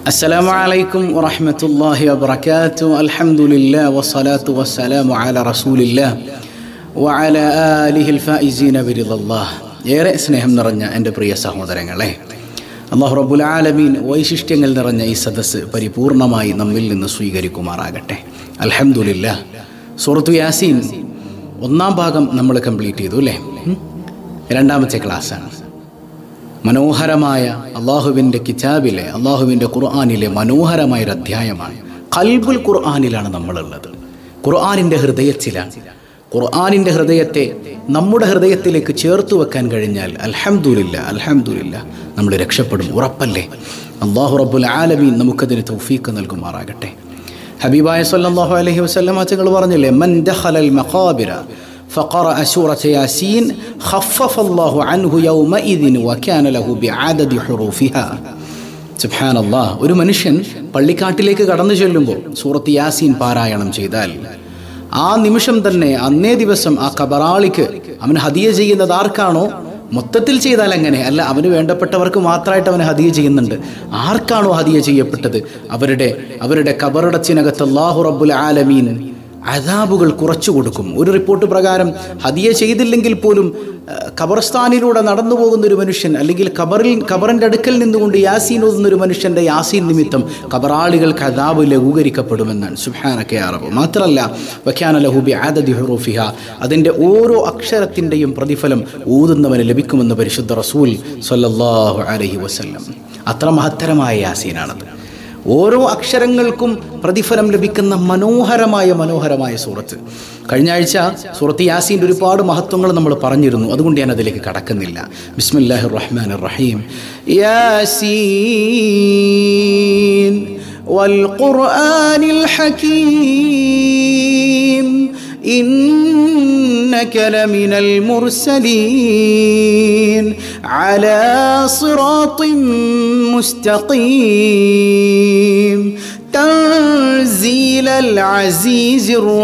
അസ്സലാമു അലൈക്കും വറഹ്മത്തുള്ളാഹി വബറകാതുഹു. അൽഹംദുലില്ലാഹി വസ്സലാത്തു വസ്സലാമു അലാ റസൂലില്ലാഹ് വഅലാ ആലിഹിൽ ഫായിസീന ബിറിദല്ലാഹ്. ഏറെ സ്നേഹം നിറഞ്ഞ എൻ്റെ പ്രിയ സഹോദരങ്ങളെ, അല്ലാഹു റബ്ബുൽ ആലമീൻ വൈശിഷ്ട്യങ്ങൾ നിറഞ്ഞ ഈ സദസ്സ് പരിപൂർണമായി നമ്മിൽ നിന്ന് സ്വീകരിക്കുമാറാകട്ടെ. അൽഹംദുലില്ലാഹ്. സൂറത്തു യാസീൻ ഒന്നാം ഭാഗം നമ്മൾ കംപ്ലീറ്റ് ചെയ്തു അല്ലേ? രണ്ടാമത്തെ ക്ലാസ്സാണ്. മനോഹരമായ അള്ളാഹുവിൻ്റെ കിതാബിലെ, അള്ളാഹുവിൻ്റെ ഖുർആനിലെ മനോഹരമായൊരു അധ്യായമാണ്. ഖൽബുൽ ഖുർആനിലാണ് നമ്മളുള്ളത്. ഖുർആനിൻ്റെ ഹൃദയത്തിലാണ്. ഖുർആനിൻ്റെ ഹൃദയത്തെ നമ്മുടെ ഹൃദയത്തിലേക്ക് ചേർത്ത് വെക്കാൻ കഴിഞ്ഞാൽ അൽഹംദുലില്ലാഹ്, അൽഹംദുലില്ലാഹ്, നമ്മൾ രക്ഷപ്പെടും. ഉറപ്പല്ലേ? അല്ലാഹു റബ്ബുൽ ആലമീൻ നമുക്കതിന് തൗഫീഖ് നൽകുമാറാകട്ടെ. ഹബീബായ സല്ലല്ലാഹു അലൈഹി വസല്ലം തങ്ങൾ പറഞ്ഞില്ലേ, മൻ ദഖലൽ മഖാബിറ فقرأ سورة ياسين خفف الله عنه يومئذ وكان له بعدد حروفها. സുബ്ഹാന അല്ലാഹ്. ഒരു മനുഷ്യൻ പള്ളിക്കാട്ടിലേക്ക് കടന്നു ചെല്ലുമ്പോൾ സൂറത്ത് യാസീൻ പാരായണം ചെയ്താൽ ആ നിമിഷം തന്നെ, അന്നേ ദിവസം ആ കബറാളിക്ക് അവൻ ഹദിയ ചെയ്യുന്നത് ആർക്കാണോ, മൊത്തത്തിൽ ചെയ്താൽ അങ്ങനെ അല്ല, അവന് വേണ്ടപ്പെട്ടവർക്ക് മാത്രമായിട്ട് അവന് ഹദിയ ചെയ്യുന്നുണ്ട്. ആർക്കാണോ ഹദിയ ചെയ്യപ്പെട്ടത് അവരുടെ കബറടച്ചിനകത്ത് അല്ലാഹു റബ്ബുൽ ആലമീൻ അദാബുകൾ കുറച്ചു കൊടുക്കും. ഒരു റിപ്പോർട്ട് പ്രകാരം ഹദിയ ചെയ്തില്ലെങ്കിൽ പോലും ഖബർസ്ഥാനിലൂടെ നടന്നു പോകുന്ന ഒരു മനുഷ്യൻ, അല്ലെങ്കിൽ ഖബറിൻ്റെ അടുക്കൽ നിന്നുകൊണ്ട് യാസീൻ ഓതുന്ന ഒരു മനുഷ്യൻ്റെ യാസീൻ നിമിത്തം ഖബറാളികൾക്ക് അദാബ് ലഘൂകരിക്കപ്പെടുമെന്നാണ്. സുബ്ഹാനക യാ റബ്ബ്. മാത്രമല്ല, വകാന ലഹു ബിഅദദി ഹുറൂഫിഹ, അതിൻ്റെ ഓരോ അക്ഷരത്തിൻ്റെയും പ്രതിഫലം ഊതുന്നവന് ലഭിക്കുമെന്ന് പരിശുദ്ധ റസൂൽ സ്വല്ലല്ലാഹു അലൈഹി വസല്ലം. അത്ര മഹത്തരമായ യാസീനാണത്. ഓരോ അക്ഷരങ്ങൾക്കും പ്രതിഫലം ലഭിക്കുന്ന മനോഹരമായ സൂറത്ത്. കഴിഞ്ഞ ആഴ്ച സൂറത്ത് യാസീൻ്റെ ഒരുപാട് മഹത്വങ്ങൾ നമ്മൾ പറഞ്ഞിരുന്നു, അതുകൊണ്ട് ഞാൻ അതിലേക്ക് കടക്കുന്നില്ല. ബിസ്മില്ലാഹിർ റഹ്മാനിർ റഹീം. യാസീൻ വൽ ഖുർആനിൽ ഹകീം إنك لمن المرسلين على صراط مستقيم تنزيل العزيز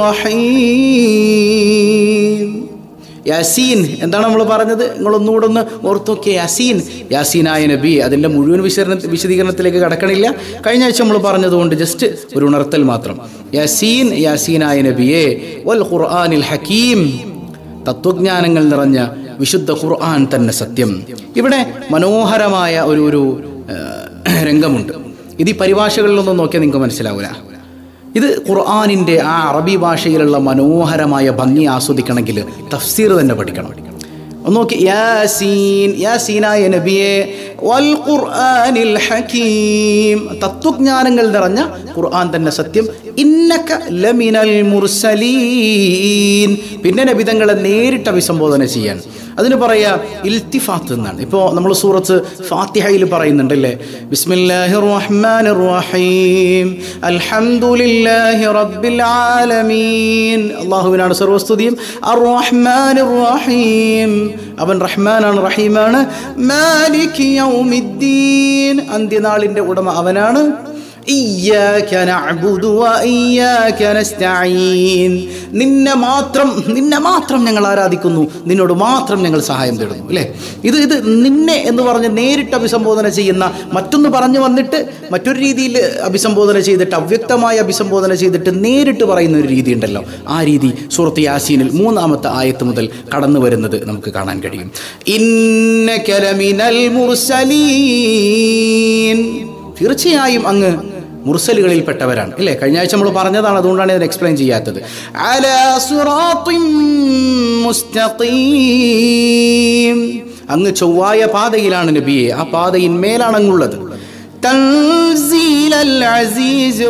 الرحيم. യാസീൻ എന്താണ് നമ്മൾ പറഞ്ഞത്? നിങ്ങളൊന്നുകൂടെ ഒന്ന് ഓർത്ത് നോക്കിയ. യാസീനായ നബി, അതിൻ്റെ മുഴുവൻ വിശദീകരണത്തിലേക്ക് കടക്കണില്ല. കഴിഞ്ഞ ആഴ്ച നമ്മൾ പറഞ്ഞതുകൊണ്ട് ജസ്റ്റ് ഒരു ഉണർത്തൽ മാത്രം. യാസീനായ നബിയെ വൽ ഖുർആനിൽ ഹകീം, തത്വജ്ഞാനങ്ങൾ നിറഞ്ഞ വിശുദ്ധ ഖുർആൻ തന്നെ സത്യം. ഇവിടെ മനോഹരമായ ഒരു രംഗമുണ്ട്. ഇത് ഈ പരിഭാഷകളിലൊന്നും നോക്കിയാൽ നിങ്ങൾക്ക് മനസ്സിലാവില്ല. ഇത് ഖുർആനിൻ്റെ ആ അറബി ഭാഷയിലുള്ള മനോഹരമായ ഭംഗി ആസ്വദിക്കണമെങ്കിൽ തഫ്സീർ തന്നെ പഠിക്കണം. ഒന്ന് നോക്കി. യാസീനായ നബിയെ വൽ ഖുർആനിൽ ഹകീം, തത്വജ്ഞാനങ്ങൾ നിറഞ്ഞ ഖുർആൻ തന്നെ സത്യം. ഇന്നക ലമിനൽ മുർസലീൻ. പിന്നെ നബിതങ്ങളെ നേരിട്ട് അഭിസംബോധന ചെയ്യാൻ അതിന് പറയാ ഇൽത്തിഫാത്ത് എന്നാണ്. ഇപ്പോൾ നമ്മൾ സൂറത്ത് ഫാത്തിഹയിൽ പറയുന്നുണ്ടല്ലേ, ബിസ്മില്ലാഹിർ റഹ്മാനിർ റഹീം അൽഹംദുലില്ലാഹി റബ്ബിൽ ആലമീൻ. അല്ലാഹുവിനാണ് സർവസ്തുതിയും. അർ റഹ്മാനിർ റഹീം, അവൻ റഹ്മാനാണ് റഹീമാണ്. മാലികി യൗമിദ്ദീൻ, അന്ത്യനാളിൻ്റെ ഉടമ അവനാണ്. ഇയ്യാക നഅ്ബുദു വ ഇയ്യാക നസ്തഈൻ, നിന്നെ മാത്രം ഞങ്ങൾ ആരാധിക്കുന്നു, നിന്നോട് മാത്രം ഞങ്ങൾ സഹായം തേടുന്നു. അല്ലേ? ഇത് നിന്നെ എന്ന് പറഞ്ഞ് നേരിട്ട് അഭിസംബോധന ചെയ്യുന്ന, മറ്റൊന്ന് പറഞ്ഞു വന്നിട്ട് മറ്റൊരു രീതിയിൽ അഭിസംബോധന ചെയ്തിട്ട്, അവ്യക്തമായ അഭിസംബോധന ചെയ്തിട്ട് നേരിട്ട് പറയുന്ന ഒരു രീതി ഉണ്ടല്ലോ, ആ രീതി സൂറത്ത് യാസീനിൽ 3-ാമത്തെ ആയത്ത് മുതൽ കടന്നു വരുന്നത് നമുക്ക് കാണാൻ കഴിയും. ഇന്നക ലമിനൽ മുർസലീൻ, തീർച്ചയായും അങ്ങ് മുർസലുകളിൽപ്പെട്ടവരാണ്. ഇല്ലേ? കഴിഞ്ഞ ആഴ്ച നമ്മൾ പറഞ്ഞതാണ്, അതുകൊണ്ടാണ് ഇതിനെ എക്സ്പ്ലെയിൻ ചെയ്യാത്തത്. അലാ സിറാത്തിൻ മുസ്തഖീം, അങ്ങ് ചൊവ്വായ പാതയിലാണ് നബിയെ, ആ പാതയിന്മേലാണ് അങ്ങുള്ളത്. തൻസീലൽ അസീസിർ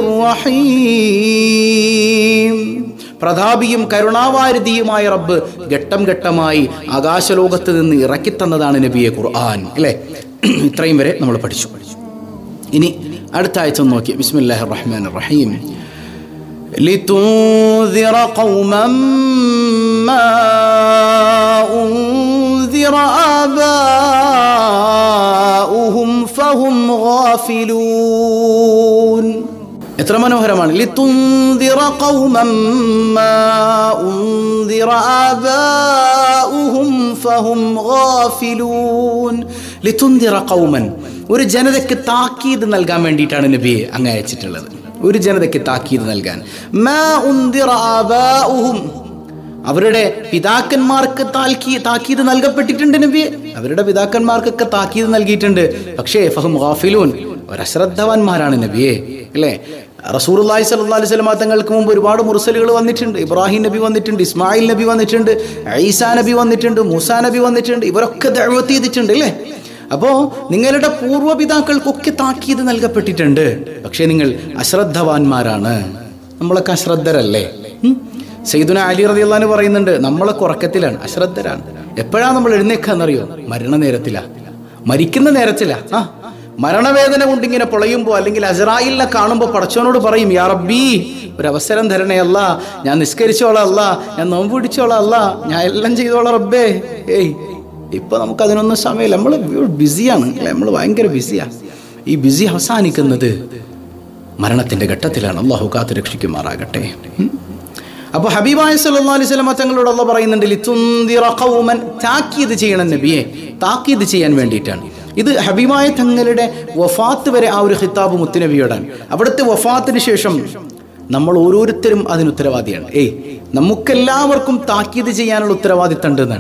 റഹീം, പ്രതാപിയും കരുണാവാരിധിയുമായ റബ്ബ് ഘട്ടം ഘട്ടമായി ആകാശലോകത്ത് നിന്ന് ഇറക്കിത്തന്നതാണ് നബിയെ ഖുർആൻ. അല്ലേ? ഇത്രയും വരെ നമ്മൾ പഠിച്ചു. ഇനി അടുത്ത ആയത്ത് നോക്കി. ബിസ്മില്ലാഹിർ റഹ്മാനിർ റഹീം. ലിതുൻദിറ ഖൗമൻ മാ ഉൻദിറ ആബാഉഹും ഫഹും ഗാഫിലൂൻ. എത്ര മനോഹരമാണ്. ലിതുൻദിറ ഖൗമൻ മാ ഉൻദിറ ആബാഉഹും ഫഹും ഗാഫിലൂൻ. ലിതുൻദിറ ഖൗമൻ, ഒരു ജനതയ്ക്ക് താക്കീത് നൽകാൻ വേണ്ടിയിട്ടാണ് നബിയെ അങ്ങ് അയച്ചിട്ടുള്ളത്. ഒരു ജനതയ്ക്ക് താക്കീത് നൽകാൻ. മാ ഉന്ദിറ ആബാഉഹും, അവരുടെ പിതാക്കന്മാർക്ക് താക്കീത് നൽകപ്പെട്ടിട്ടുണ്ട് നബിയെ. അവരുടെ പിതാക്കന്മാർക്കൊക്കെ താക്കീത് നൽകിയിട്ടുണ്ട്. പക്ഷേ ഫഹും ഗാഫിലൂൻ, അവർ അശ്രദ്ധവാന്മാരാണ് നബിയെ, അല്ലേ? റസൂലുള്ളാഹി സ്വല്ലല്ലാഹു അലൈഹി വസല്ലം തങ്ങൾക്ക് മുമ്പ് ഒരുപാട് മുർസലുകൾ വന്നിട്ടുണ്ട്. ഇബ്രാഹിം നബി വന്നിട്ടുണ്ട്, ഇസ്മായിൽ നബി വന്നിട്ടുണ്ട്, ഈസാ നബി വന്നിട്ടുണ്ട്, മൂസാ നബി വന്നിട്ടുണ്ട്. ഇവരൊക്കെ ദഅവത്ത് ചെയ്തിട്ടുണ്ട്, അല്ലേ? അപ്പോൾ നിങ്ങളുടെ പൂർവ്വപിതാക്കൾക്കൊക്കെ താക്കീത് നൽകപ്പെട്ടിട്ടുണ്ട്. പക്ഷേ നിങ്ങൾ അശ്രദ്ധവാന്മാരാണ്. നമ്മളൊക്കെ അശ്രദ്ധരല്ലേ? സയ്യിദുനാ അലി റളിയല്ലാഹു അൻഹു പറയുന്നുണ്ട്, നമ്മളൊക്കെ ഉറക്കത്തിലാണ്, അശ്രദ്ധരാണ്. എപ്പോഴാണ് നമ്മൾ എഴുന്നേക്കാന്നറിയോ? മരണനേരത്തിലാ, മരിക്കുന്ന നേരത്തിലാ. മരണവേദന കൊണ്ടിങ്ങനെ പൊളയുമ്പോൾ, അല്ലെങ്കിൽ അസ്റായിലിനെ കാണുമ്പോൾ പടച്ചോനോട് പറയും, യാ റബ്ബി ഒരവസരം തരണേ അല്ലാ, ഞാൻ നിസ്കരിച്ചോളാം അല്ലാ, ഞാൻ നോമ്പ് പിടിച്ചോളാം അല്ലാ, ഞാൻ എല്ലാം ചെയ്തോളാം റബ്ബേ. ഇപ്പൊ നമുക്ക് അതിനൊന്നും സമയമില്ല. നമ്മൾ ബിസിയാണ്, അല്ലെ? നമ്മൾ ഭയങ്കര ബിസിയാണ്. ഈ ബിസി അവസാനിക്കുന്നത് മരണത്തിന്റെ ഘട്ടത്തിലാണ്. അല്ലാഹു കാത്തു രക്ഷിക്കുമാറാകട്ടെ. അപ്പോൾ ഹബീബായ സല്ലല്ലാഹു അലൈഹി വസല്ലം തങ്ങളോട് അല്ലാഹു പറയുന്നുണ്ട്, ലിതുൻദിറ ഖൗമൻ, താക്കീത് ചെയ്യണം നബിയെ, താക്കീത് ചെയ്യാൻ വേണ്ടിയിട്ടാണ്. ഇത് ഹബീബായ തങ്ങളുടെ വഫാത്ത് വരെ ആ ഒരു ഖിതാബ് മുത്തുനബിയോടാണ്. അവിടുത്തെ വഫാത്തിന് ശേഷം നമ്മൾ ഓരോരുത്തരും അതിന് ഉത്തരവാദിയാണ്. നമുക്കെല്ലാവർക്കും താക്കീത് ചെയ്യാനുള്ള ഉത്തരവാദിത്തം ഉണ്ടെന്നാണ്.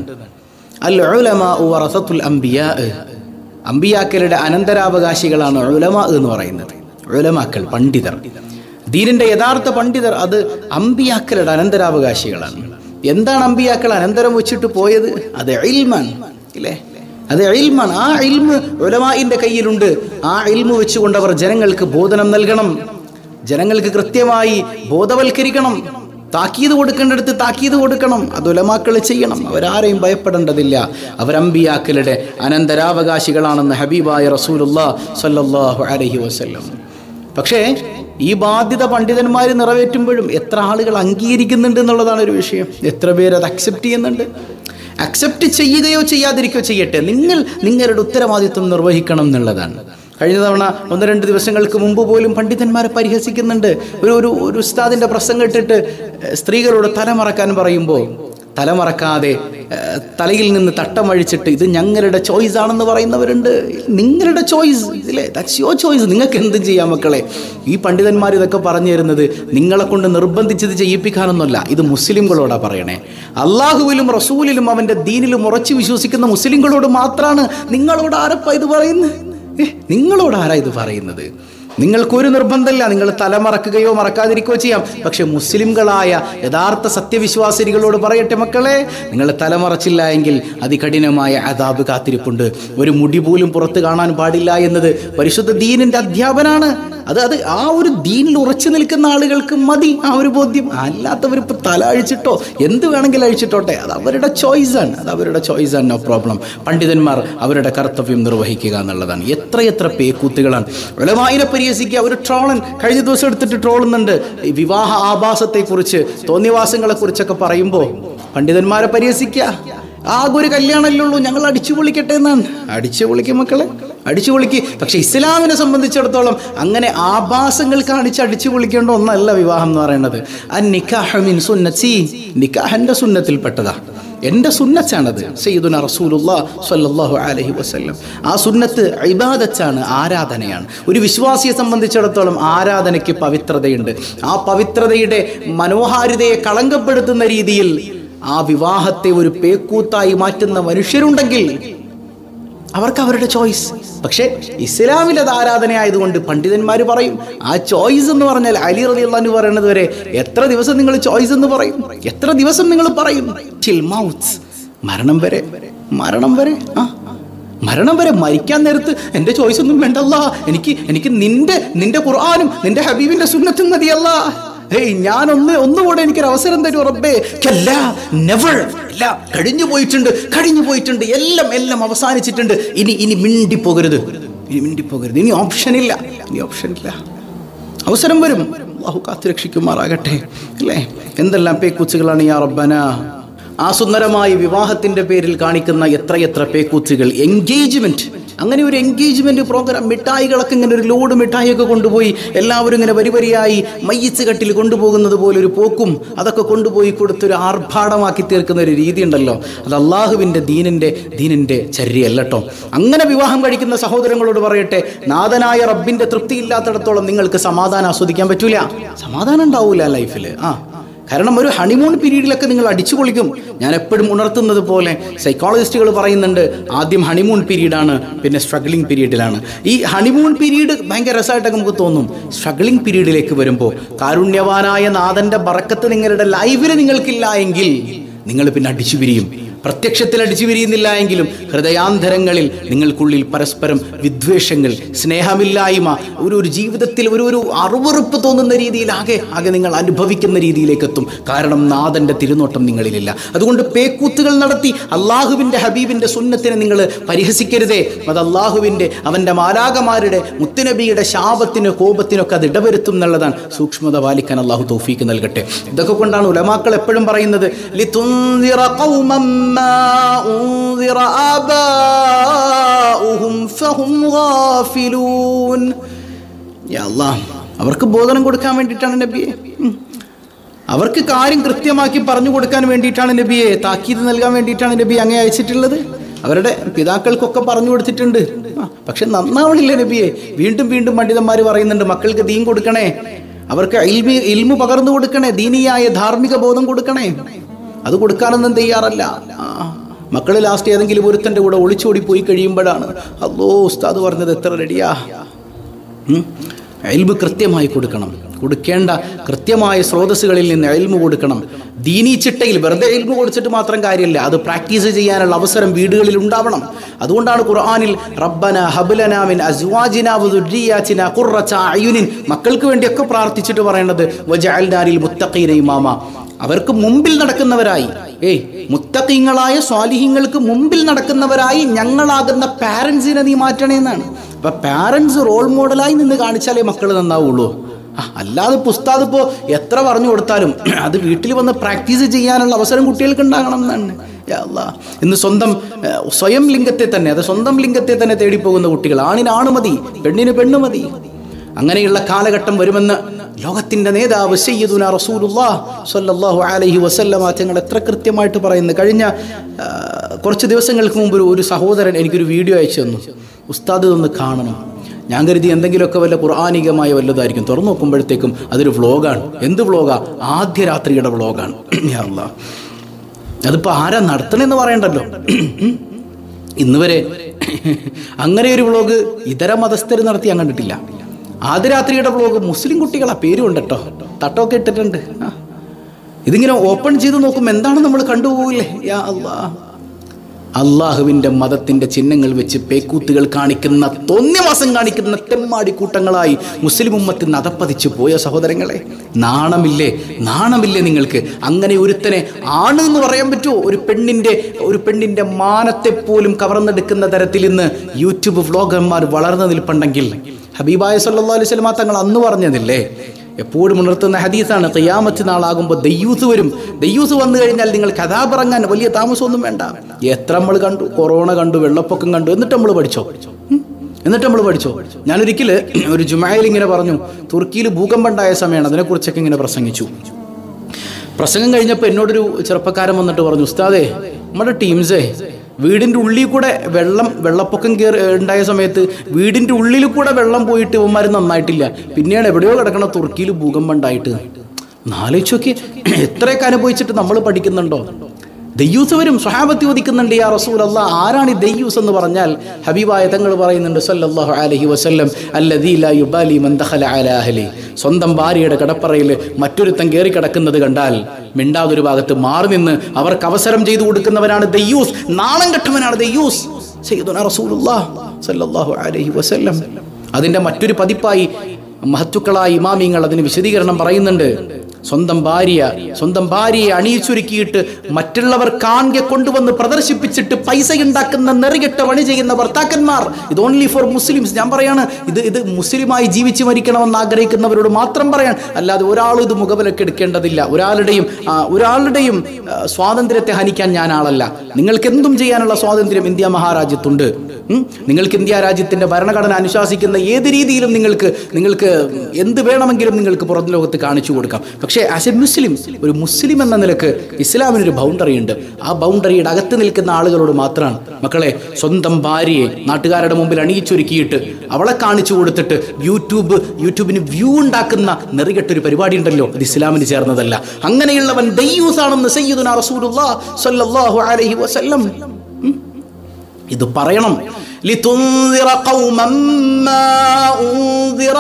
അൽ ഉലമാഉ വറസത്തുൽ അംബിയാ, അംബിയാക്കളുടെ അനന്തരാവകാശികളാണ് ഉലമാ എന്ന് പറയുന്നത്. ഉലമാക്കൾ, പണ്ഡിതർ, ദീനിന്റെ യഥാർത്ഥ പണ്ഡിതർ, അത് അംബിയാക്കളുടെ അനന്തരാവകാശികളാണ്. എന്താണ് അംബിയാക്കൾ അനന്തരം വെച്ചിട്ട് പോയത്? അത് ഇൽമാണ്, ഇല്ലേ? അത് ഇൽമാണ്. ആ ഇൽമ് ഉലമാഇന്റെ കയ്യിലുണ്ട്. ആ ഇൽമ് വെച്ചുകൊണ്ട് അവർ ജനങ്ങൾക്ക് ബോധനം നൽകണം, ജനങ്ങൾക്ക് കൃത്യമായി ബോധവൽക്കരിക്കണം, താക്കീത് കൊടുക്കേണ്ടടുത്ത് താക്കീത് കൊടുക്കണം. അത് ഉലമാക്കൾ ചെയ്യണം. അവരാരെയും ഭയപ്പെടേണ്ടതില്ല. അവരംബിയാക്കളുടെ അനന്തരാവകാശികളാണെന്ന് ഹബീബായ റസൂലുള്ളാഹി സ്വല്ലല്ലാഹു അലൈഹി വസല്ലം. പക്ഷേ ഈ ബാധ്യത പണ്ഡിതന്മാർ നിറവേറ്റുമ്പോഴും എത്ര ആളുകൾ അംഗീകരിക്കുന്നുണ്ട് എന്നുള്ളതാണ് ഒരു വിഷയം. എത്ര പേര് അത് അക്സെപ്റ്റ് ചെയ്യുന്നുണ്ട്? അക്സെപ്റ്റ് ചെയ്യുകയോ ചെയ്യാതിരിക്കുകയോ ചെയ്യട്ടെ, നിങ്ങളുടെ ഉത്തരവാദിത്വം നിർവഹിക്കണം എന്നുള്ളതാണ്. കഴിഞ്ഞ തവണ 1-2 ദിവസങ്ങൾക്ക് മുമ്പ് പോലും പണ്ഡിതന്മാരെ പരിഹസിക്കുന്നുണ്ട്. ഒരു ഉസ്താദിന്റെ പ്രസംഗം ഇട്ടിട്ട് സ്ത്രീകളോട് തലമറക്കാൻ പറയുമ്പോൾ തലമറക്കാതെ തലയിൽ നിന്ന് തട്ടമഴിച്ചിട്ട് ഇത് ഞങ്ങളുടെ ചോയ്സ് ആണെന്ന് പറയുന്നവരുണ്ട്. നിങ്ങളുടെ ചോയ്സ്, ഇല്ലേ? That's your choice. നിങ്ങൾക്ക് എന്തും ചെയ്യാം മക്കളെ. ഈ പണ്ഡിതന്മാർ ഇതൊക്കെ പറഞ്ഞു തരുന്നത് നിങ്ങളെ കൊണ്ട് നിർബന്ധിച്ചത് ചെയ്യിപ്പിക്കാനൊന്നുമല്ല. ഇത് മുസ്ലിംകളോടാ പറയണേ. അള്ളാഹുവിലും റസൂലിലും അവന്റെ ദീനിലും ഉറച്ചു വിശ്വസിക്കുന്ന മുസ്ലിംകളോട് മാത്രമാണ്. നിങ്ങളോട് ആരപ്പാ ഇത് പറയുന്നത്? നിങ്ങളോട് ആരാ ഇത് പറയുന്നത്? നിങ്ങൾക്കൊരു നിർബന്ധമില്ല. നിങ്ങൾ തലമറക്കുകയോ മറക്കാതിരിക്കുകയോ ചെയ്യാം. പക്ഷെ മുസ്ലിംകളായ യഥാർത്ഥ സത്യവിശ്വാസികളോട് പറയട്ടെ, മക്കളെ, നിങ്ങൾ തലമറച്ചില്ല എങ്കിൽ അതികഠിനമായ അദാബ് കാത്തിരിപ്പുണ്ട്. ഒരു മുടി പോലും പുറത്ത് കാണാൻ പാടില്ല എന്നത് പരിശുദ്ധ ദീനിന്റെ അധ്യാപനാണ്. അത് ആ ഒരു ദീനിൽ ഉറച്ചു നിൽക്കുന്ന ആളുകൾക്ക് മതി ആ ഒരു ബോധ്യം. അല്ലാത്തവരിപ്പോൾ തല അഴിച്ചിട്ടോ എന്ത് വേണമെങ്കിലും അഴിച്ചിട്ടോട്ടെ, അത് അവരുടെ ചോയ്സാണ്. അത് അവരുടെ ചോയ്സാണ്, നോ പ്രോബ്ലം. പണ്ഡിതന്മാർ അവരുടെ കർത്തവ്യം നിർവഹിക്കുക എന്നുള്ളതാണ്. എത്രയെത്ര പേക്കൂത്തുകളാണ് ഉലമാഇനെ പരിഹസിക്കുക. ഒരു ട്രോളൻ കഴിഞ്ഞ ദിവസം എടുത്തിട്ട് ട്രോളുന്നുണ്ട്. ഈ വിവാഹ ആഭാസത്തെക്കുറിച്ച്, തോന്നിവാസങ്ങളെക്കുറിച്ചൊക്കെ പറയുമ്പോൾ പണ്ഡിതന്മാരെ പരിഹസിക്കുക. ആകെ ഒരു കല്യാണമല്ലേ ഉള്ളൂ, ഞങ്ങൾ അടിച്ചു പൊളിക്കട്ടെ എന്നാണ്. അടിച്ചു പൊളിക്കും മക്കളെ, അടിച്ചു പൊളിക്ക്. പക്ഷെ ഇസ്ലാമിനെ സംബന്ധിച്ചിടത്തോളം അങ്ങനെ ആഭാസങ്ങൾ കാണിച്ച് അടിച്ചു പൊളിക്കേണ്ട ഒന്നല്ല വിവാഹം എന്ന് പറയുന്നത്. നിക്കാഹ് മിൻ സുന്നത്തി, നിക്കാഹ് എൻ്റെ സുന്നത്തിൽപ്പെട്ടതാ, എൻ്റെ സുന്നത്താണത്. സയ്യിദുനാ റസൂലുള്ളാഹി സ്വല്ലല്ലാഹു അലൈഹി വസല്ലം. ആ സുന്നത്ത് ഇബാദത്താണ്, ആരാധനയാണ്. ഒരു വിശ്വാസിയെ സംബന്ധിച്ചിടത്തോളം ആരാധനയ്ക്ക് പവിത്രതയുണ്ട്. ആ പവിത്രതയുടെ മനോഹാരിതയെ കളങ്കപ്പെടുത്തുന്ന രീതിയിൽ ആ വിവാഹത്തെ ഒരു പേക്കൂത്തായി മാറ്റുന്ന മനുഷ്യരുണ്ടെങ്കിൽ അവർക്ക് അവരുടെ ചോയ്സ്. പക്ഷേ ഇസ്ലാമിൽ അത് ആരാധനയായതുകൊണ്ട് പണ്ഡിതന്മാർ പറയും ആ ചോയ്സ് എന്ന് പറഞ്ഞാൽ അലി റളിയല്ലാഹു അൻഹു പറയുന്നത് വരെ എത്ര ദിവസം നിങ്ങൾ ചോയ്സ് എന്ന് പറയും? എത്ര ദിവസം നിങ്ങൾ പറയും? ടിൽ മൗത്ത്, മരണം വരെ. മരണം വരെ, മരണം വരെ. മരിക്കാൻ നേരത്ത് എൻ്റെ ചോയ്സ് ഒന്നും വേണ്ടല്ല, എനിക്ക് നിന്റെ ഖുർആനും നിന്റെ ഹബീബിന്റെ സുന്നത്തും മതിയല്ല. ഒന്നുകൂടെ എനിക്കൊരു അവസരം തരൂ റബ്ബേ. നെവർ. ഇല്ല, കഴിഞ്ഞു പോയിട്ടുണ്ട്. എല്ലാം അവസാനിച്ചിട്ടുണ്ട്. ഇനി മിണ്ടിപ്പോകരുത്. ഇനി ഓപ്ഷനില്ല. അവസരം വരും. അല്ലാഹു കാത്തു രക്ഷിക്കുമാറാകട്ടെ, അല്ലേ? എന്തെല്ലാം പേക്കൂച്ചുകളാണ് യാ റബ്ബന. ആ സുന്ദരമായ വിവാഹത്തിന്റെ പേരിൽ കാണിക്കുന്ന എത്രയെത്ര പേക്കൂച്ചുകൾ. എൻഗേജ്മെന്റ് അങ്ങനെ ഒരു എൻഗേജ്മെൻറ്റ് പ്രോഗ്രാം, മിഠായികളൊക്കെ ഇങ്ങനെ ഒരു ലോഡ് മിഠായിയൊക്കെ കൊണ്ടുപോയി എല്ലാവരും ഇങ്ങനെ വരിവരിയായി മയ്യിച്ച് കട്ടിൽ കൊണ്ടുപോകുന്നത് പോലെ ഒരു പോക്കും അതൊക്കെ കൊണ്ടുപോയി കൊടുത്തൊരു ആർഭാടമാക്കി തീർക്കുന്ന ഒരു രീതി ഉണ്ടല്ലോ, അത് അള്ളാഹുവിൻ്റെ ദീനിൻ്റെ ചര്യയല്ല കേട്ടോ. അങ്ങനെ വിവാഹം കഴിക്കുന്ന സഹോദരങ്ങളോട് പറയട്ടെ, നാഥനായ റബ്ബിൻ്റെ തൃപ്തിയില്ലാത്തിടത്തോളം നിങ്ങൾക്ക് സമാധാനം ആസ്വദിക്കാൻ പറ്റൂല, സമാധാനം ഉണ്ടാവില്ല ലൈഫിൽ. കാരണം ഒരു ഹണിമൂൺ പീരീഡിലൊക്കെ നിങ്ങൾ അടിച്ചു പൊളിക്കും. ഞാൻ എപ്പോഴും ഉണർത്തുന്നത് പോലെ സൈക്കോളജിസ്റ്റുകൾ പറയുന്നുണ്ട്, ആദ്യം ഹണിമൂൺ പീരീഡാണ്, പിന്നെ സ്ട്രഗ്ലിംഗ് പീരീഡിലാണ്. ഈ ഹണിമൂൺ പീരീഡ് ഭയങ്കര രസമായിട്ടൊക്കെ നമുക്ക് തോന്നും. സ്ട്രഗ്ലിംഗ് പീരീഡിലേക്ക് വരുമ്പോൾ കാരുണ്യവാനായ നാഥൻ്റെ ബറക്കത്ത് നിങ്ങളുടെ ലൈഫിൽ നിങ്ങൾക്കില്ല എങ്കിൽ നിങ്ങൾ പിന്നെ അടിച്ചു പിരിയും. പ്രത്യക്ഷത്തിൽ അടിച്ചു പിരിയുന്നില്ല എങ്കിലും ഹൃദയാന്തരങ്ങളിൽ നിങ്ങൾക്കുള്ളിൽ പരസ്പരം വിദ്വേഷങ്ങൾ, സ്നേഹമില്ലായ്മ, ഒരു ജീവിതത്തിൽ ഒരു അറുവറുപ്പ് തോന്നുന്ന രീതിയിൽ ആകെ നിങ്ങൾ അനുഭവിക്കുന്ന രീതിയിലേക്ക് എത്തും. കാരണം നാഥൻ്റെ തിരുനോട്ടം നിങ്ങളിലില്ല. അതുകൊണ്ട് പേക്കൂത്തുകൾ നടത്തി അള്ളാഹുവിൻ്റെ ഹബീബിൻ്റെ സുന്നത്തിനെ നിങ്ങൾ പരിഹസിക്കരുതേ. അത് അള്ളാഹുവിൻ്റെ, അവൻ്റെ മാലാകമാരുടെ, മുത്തുനബിയുടെ ശാപത്തിന് കോപത്തിനൊക്കെ അത് ഇടവരുത്തും എന്നുള്ളതാണ്. സൂക്ഷ്മത പാലിക്കാൻ അള്ളാഹു തൗഫീക്ക് നൽകട്ടെ. ഇതൊക്കെ കൊണ്ടാണ് ഉലമാക്കൾ എപ്പോഴും പറയുന്നത്, ലിതുൻദിറ ഖൗമൻ أنذر آباؤهم فهم غافلون. യാ അല്ലാഹ്, അവർക്ക് ബോധനം കൊടുക്കാൻ വേണ്ടിയിട്ടാണ് നബിയെ, അവർക്ക് കാര്യം കൃത്യമാക്കി പറഞ്ഞു കൊടുക്കാൻ വേണ്ടിയിട്ടാണ് നബിയെ, താക്കീത് നൽകാൻ വേണ്ടിയിട്ടാണ് നബി അങ്ങേ അയച്ചിട്ടുള്ളത്. അവരുടെ പിതാക്കൾക്കൊക്കെ പറഞ്ഞു കൊടുത്തിട്ടുണ്ട്, പക്ഷെ നന്നാവണില്ല നബിയെ. വീണ്ടും വീണ്ടും പണ്ഡിതന്മാർ പറയുന്നുണ്ട്, മക്കൾക്ക് ദീൻ കൊടുക്കണേ, അവർക്ക് ഇൽമു പകർന്നു കൊടുക്കണേ, ദീനിയായ ധാർമ്മിക ബോധം കൊടുക്കണേ. അത് കൊടുക്കാനൊന്നും തയ്യാറല്ല. മക്കൾ ലാസ്റ്റ് ഏതെങ്കിലും ഒരുത്തൻ്റെ കൂടെ ഒളിച്ചോടി പോയി കഴിയുമ്പോഴാണ് അല്ലോ ഉസ്താദ് പറഞ്ഞത് എത്ര റെഡിയാ. ഇൽമു കൃത്യമായി കൊടുക്കണം, കൊടുക്കേണ്ട കൃത്യമായ സ്രോതസ്സുകളിൽ നിന്ന് ഇൽമു കൊടുക്കണം. ദീനീ ചിട്ടയിൽ വെറുതെ ഇൽമു കൊടുത്തിട്ട് മാത്രം കാര്യമില്ല, അത് പ്രാക്ടീസ് ചെയ്യാനുള്ള അവസരം വീടുകളിൽ ഉണ്ടാവണം. അതുകൊണ്ടാണ് ഖുർആനിൽ റബ്ബന ഹബ്ലനാ മിൻ അസ്വാജിനാ വദുർരിയാതിനാ ഖുർറത അയുനിൻ, മക്കൾക്ക് വേണ്ടിയൊക്കെ പ്രാർത്ഥിച്ചിട്ട് പറയേണ്ടത് വജഅൽനാ ലിൽ മുത്തഖീന ഇമാമ, അവർക്ക് മുമ്പിൽ നടക്കുന്നവരായി, മുത്തഖീങ്ങളായ സ്വാലിഹീങ്ങൾക്ക് മുമ്പിൽ നടക്കുന്നവരായി ഞങ്ങളാകുന്ന പാരൻസിനെ നീ മാറ്റണേന്നാണ്. അപ്പൊ പാരൻസ് റോൾ മോഡലായി നിന്ന് കാണിച്ചാലേ മക്കൾ നന്നാവുള്ളൂ. അല്ലാതെ ഉസ്താദ് ഇപ്പോൾ എത്ര പറഞ്ഞു കൊടുത്താലും അത് വീട്ടിൽ വന്ന് പ്രാക്ടീസ് ചെയ്യാനുള്ള അവസരം കുട്ടികൾക്ക് ഉണ്ടാകണം എന്നാണ്. യാ അല്ലാഹ്, ഇന്ന് സ്വയം ലിംഗത്തെ തന്നെ, അത് സ്വന്തം ലിംഗത്തെ തന്നെ തേടിപ്പോകുന്ന കുട്ടികൾ. ആണിന് ആണ് മതി, പെണ്ണിന് പെണ്ണ് മതി. അങ്ങനെയുള്ള കാലഘട്ടം വരുമെന്ന് ലോകത്തിൻ്റെ നേതാവ് സയ്യിദുനാ റസൂലുള്ളാഹി സ്വല്ലല്ലാഹു അലൈഹി വസല്ലമ തങ്ങൾ എത്ര കൃത്യമായിട്ട് പറയുന്നു. കഴിഞ്ഞ കുറച്ച് ദിവസങ്ങൾക്ക് മുമ്പ് ഒരു സഹോദരൻ എനിക്കൊരു വീഡിയോ അയച്ചു തന്നു, ഉസ്താദ് ഇതൊന്ന് കാണണം. ഞാൻ കരുതി എന്തെങ്കിലുമൊക്കെ വല്ല ഖുർആനികമായ വല്ലതായിരിക്കും. തുറന്നു നോക്കുമ്പോഴത്തേക്കും അതൊരു വ്ളോഗാണ്. എന്ത് വ്ളോഗാ? ആദ്യ രാത്രിയുടെ വ്ളോഗാണ്. യാ അല്ലാഹ്, അതിപ്പോൾ ആരാ നടത്തണമെന്ന് പറയണ്ടല്ലോ. ഇന്ന് വരെ അങ്ങനെ ഒരു വ്ളോഗ് ഇതര മതസ്ഥർ നടത്തി ഞാൻ കണ്ടിട്ടില്ല. ആദ്യ രാത്രിയുടെ വ്ളോഗ് മുസ്ലിം കുട്ടികളാ പേരുണ്ട് കേട്ടോ, തട്ടമൊക്കെ ഇട്ടിട്ടുണ്ട്. ഇതിങ്ങനെ ഓപ്പൺ ചെയ്ത് നോക്കുമ്പോൾ എന്താണ് നമ്മൾ കണ്ടുപോകില്ലേ? യാ അല്ലാഹ്, അള്ളാഹുവിൻ്റെ മതത്തിൻ്റെ ചിഹ്നങ്ങൾ വെച്ച് പേക്കൂത്തുകൾ കാണിക്കുന്ന, തോന്നിയവാസം കാണിക്കുന്ന തെമ്മാടി കൂട്ടങ്ങളായി മുസ്ലിം ഉമ്മത്ത് നതപ്പതിച്ചു പോയ സഹോദരങ്ങളെ, നാണമില്ലേ നിങ്ങൾക്ക്? അങ്ങനെ ഒരുത്തനെ ആണ് എന്ന് പറയാൻ പറ്റുമോ? ഒരു പെണ്ണിൻ്റെ മാനത്തെ പോലും കവർന്നെടുക്കുന്ന തരത്തിൽ ഇന്ന് യൂട്യൂബ് വ്ളോഗർമാർ വളർന്നു നിൽപ്പുണ്ടെങ്കിൽ, ഹബീബായ സല്ലല്ലാഹു അലൈഹി വസല്ലം തങ്ങൾ അന്ന് പറഞ്ഞതില്ലേ, എപ്പോഴും ഉണർത്തുന്ന ഹദീസാണ്, ഖിയാമത്ത് നാളാകുമ്പോൾ ദയ്യൂസ് വരും. ദയ്യൂസ് വന്നു കഴിഞ്ഞാൽ നിങ്ങൾ കഥാബ് ഇറങ്ങാൻ വലിയ താമസമൊന്നും വേണ്ട. എത്ര നമ്മൾ കണ്ടു, കൊറോണ കണ്ടു, വെള്ളപ്പൊക്കം കണ്ടു, എന്നിട്ട് നമ്മൾ പഠിച്ചോ. ഞാനൊരിക്കൽ ഒരു ജുമായിൽ ഇങ്ങനെ പറഞ്ഞു, തുർക്കിയിൽ ഭൂകമ്പം ഉണ്ടായ സമയമാണ്, അതിനെക്കുറിച്ചൊക്കെ ഇങ്ങനെ പ്രസംഗിച്ചു. പ്രസംഗം കഴിഞ്ഞപ്പോൾ എന്നോടൊരു ചെറുപ്പക്കാരൻ വന്നിട്ട് പറഞ്ഞു, ഉസ്താദേ, നമ്മുടെ ടീംസേ വീടിൻ്റെ ഉള്ളിൽ കൂടെ വെള്ളപ്പൊക്കം ഉണ്ടായ സമയത്ത് വീടിൻ്റെ ഉള്ളിൽ കൂടെ വെള്ളം പോയിട്ട് ഇവന്മാർ നന്നായിട്ടില്ല, പിന്നെയാണ് എവിടെയോ കിടക്കണ തുർക്കിയിൽ ഭൂകമ്പം ഉണ്ടായിട്ട്. ആലോചിച്ചൊക്കെ എത്രയൊക്കെ അനുഭവിച്ചിട്ട് നമ്മൾ പഠിക്കുന്നുണ്ടോ? ദയ്യൂസ് വരും, സ്വഹാബത്ത് ചോദിക്കുന്നുണ്ട്, യാ റസൂലല്ലാഹ്, ആരാണ് ഈ ദയ്യൂസ് എന്ന് പറഞ്ഞാൽ ഹബീബായ തങ്ങൾ പറയുന്നുണ്ട് സല്ലല്ലാഹു അലൈഹി വസല്ലം, അല്ലദീ ലാ യുബാലി മൻ ദഖല അലാ അഹ്ലി, സ്വന്തം ഭാര്യയുടെ കടപ്പറയിൽ മറ്റൊരുത്തൻ കയറി കിടക്കുന്നത് കണ്ടാൽ മിണ്ടാതൊരു ഭാഗത്ത് മാറി നിന്ന് അവർക്ക് അവസരം ചെയ്തു കൊടുക്കുന്നവനാണ് ദയ്യൂസ്, നാണം കെട്ടവനാണ് ദയ്യൂസ്. സയ്യിദുനാ റസൂലുള്ളാഹി സല്ലല്ലാഹു അലൈഹി വസല്ലം. അതിൻ്റെ മറ്റൊരു പതിപ്പായി മഹത്തുക്കളായ ഇമാമിങ്ങൾ അതിന് വിശദീകരണം പറയുന്നുണ്ട്. സ്വന്തം ഭാര്യയെ അണിയിച്ചൊരുക്കിയിട്ട് മറ്റുള്ളവർ കാണെ കൊണ്ടുവന്ന് പ്രദർശിപ്പിച്ചിട്ട് പൈസ ഉണ്ടാക്കുന്ന നെറികെട്ട പണി ചെയ്യുന്ന ഭർത്താക്കന്മാർ. ഇത് ഓൺലി ഫോർ മുസ്ലിംസ്. ഞാൻ പറയാണ്, ഇത് മുസ്ലിമായി ജീവിച്ച് മരിക്കണമെന്ന് ആഗ്രഹിക്കുന്നവരോട് മാത്രം പറയാൻ, അല്ലാതെ ഒരാളും ഇത് മുഖവിലക്കെടുക്കേണ്ടതില്ല. ഒരാളുടെയും സ്വാതന്ത്ര്യത്തെ ഹനിക്കാൻ ഞാൻ ആളല്ല. നിങ്ങൾക്ക് എന്തും ചെയ്യാനുള്ള സ്വാതന്ത്ര്യം ഇന്ത്യ മഹാരാജ്യത്തുണ്ട്. നിങ്ങൾക്ക് ഇന്ത്യ രാജ്യത്തിന്റെ ഭരണഘടന അനുശാസിക്കുന്ന ഏത് രീതിയിലും നിങ്ങൾക്ക് എന്ത് വേണമെങ്കിലും നിങ്ങൾക്ക് പുറം ലോകത്ത് കാണിച്ചു കൊടുക്കാം. പക്ഷേ ആസ് എ മുസ്ലിം, ഒരു മുസ്ലിം എന്ന നിലക്ക് ഇസ്ലാമിനൊരു ബൗണ്ടറി ഉണ്ട്. ആ ബൗണ്ടറിയുടെ അകത്ത് നിൽക്കുന്ന ആളുകളോട് മാത്രമാണ്, മക്കളെ, സ്വന്തം ഭാര്യയെ നാട്ടുകാരുടെ മുമ്പിൽ അണിയിച്ചൊരുക്കിയിട്ട് അവളെ കാണിച്ചു കൊടുത്തിട്ട് യൂട്യൂബിന് വ്യൂ ഉണ്ടാക്കുന്ന നെറികെട്ടൊരു പരിപാടി ഉണ്ടല്ലോ, അത് ഇസ്ലാമിന് ചേർന്നതല്ല. അങ്ങനെയുള്ളവൻ ദയ്യൂസാണെന്ന് സയ്യിദുനാ റസൂലുള്ളാഹി സ്വല്ലല്ലാഹു അലൈഹി വസല്ലം ഇത് പറയണം. ലിതുൻദിറ ഖൗമൻ മാ ഉൻദിറ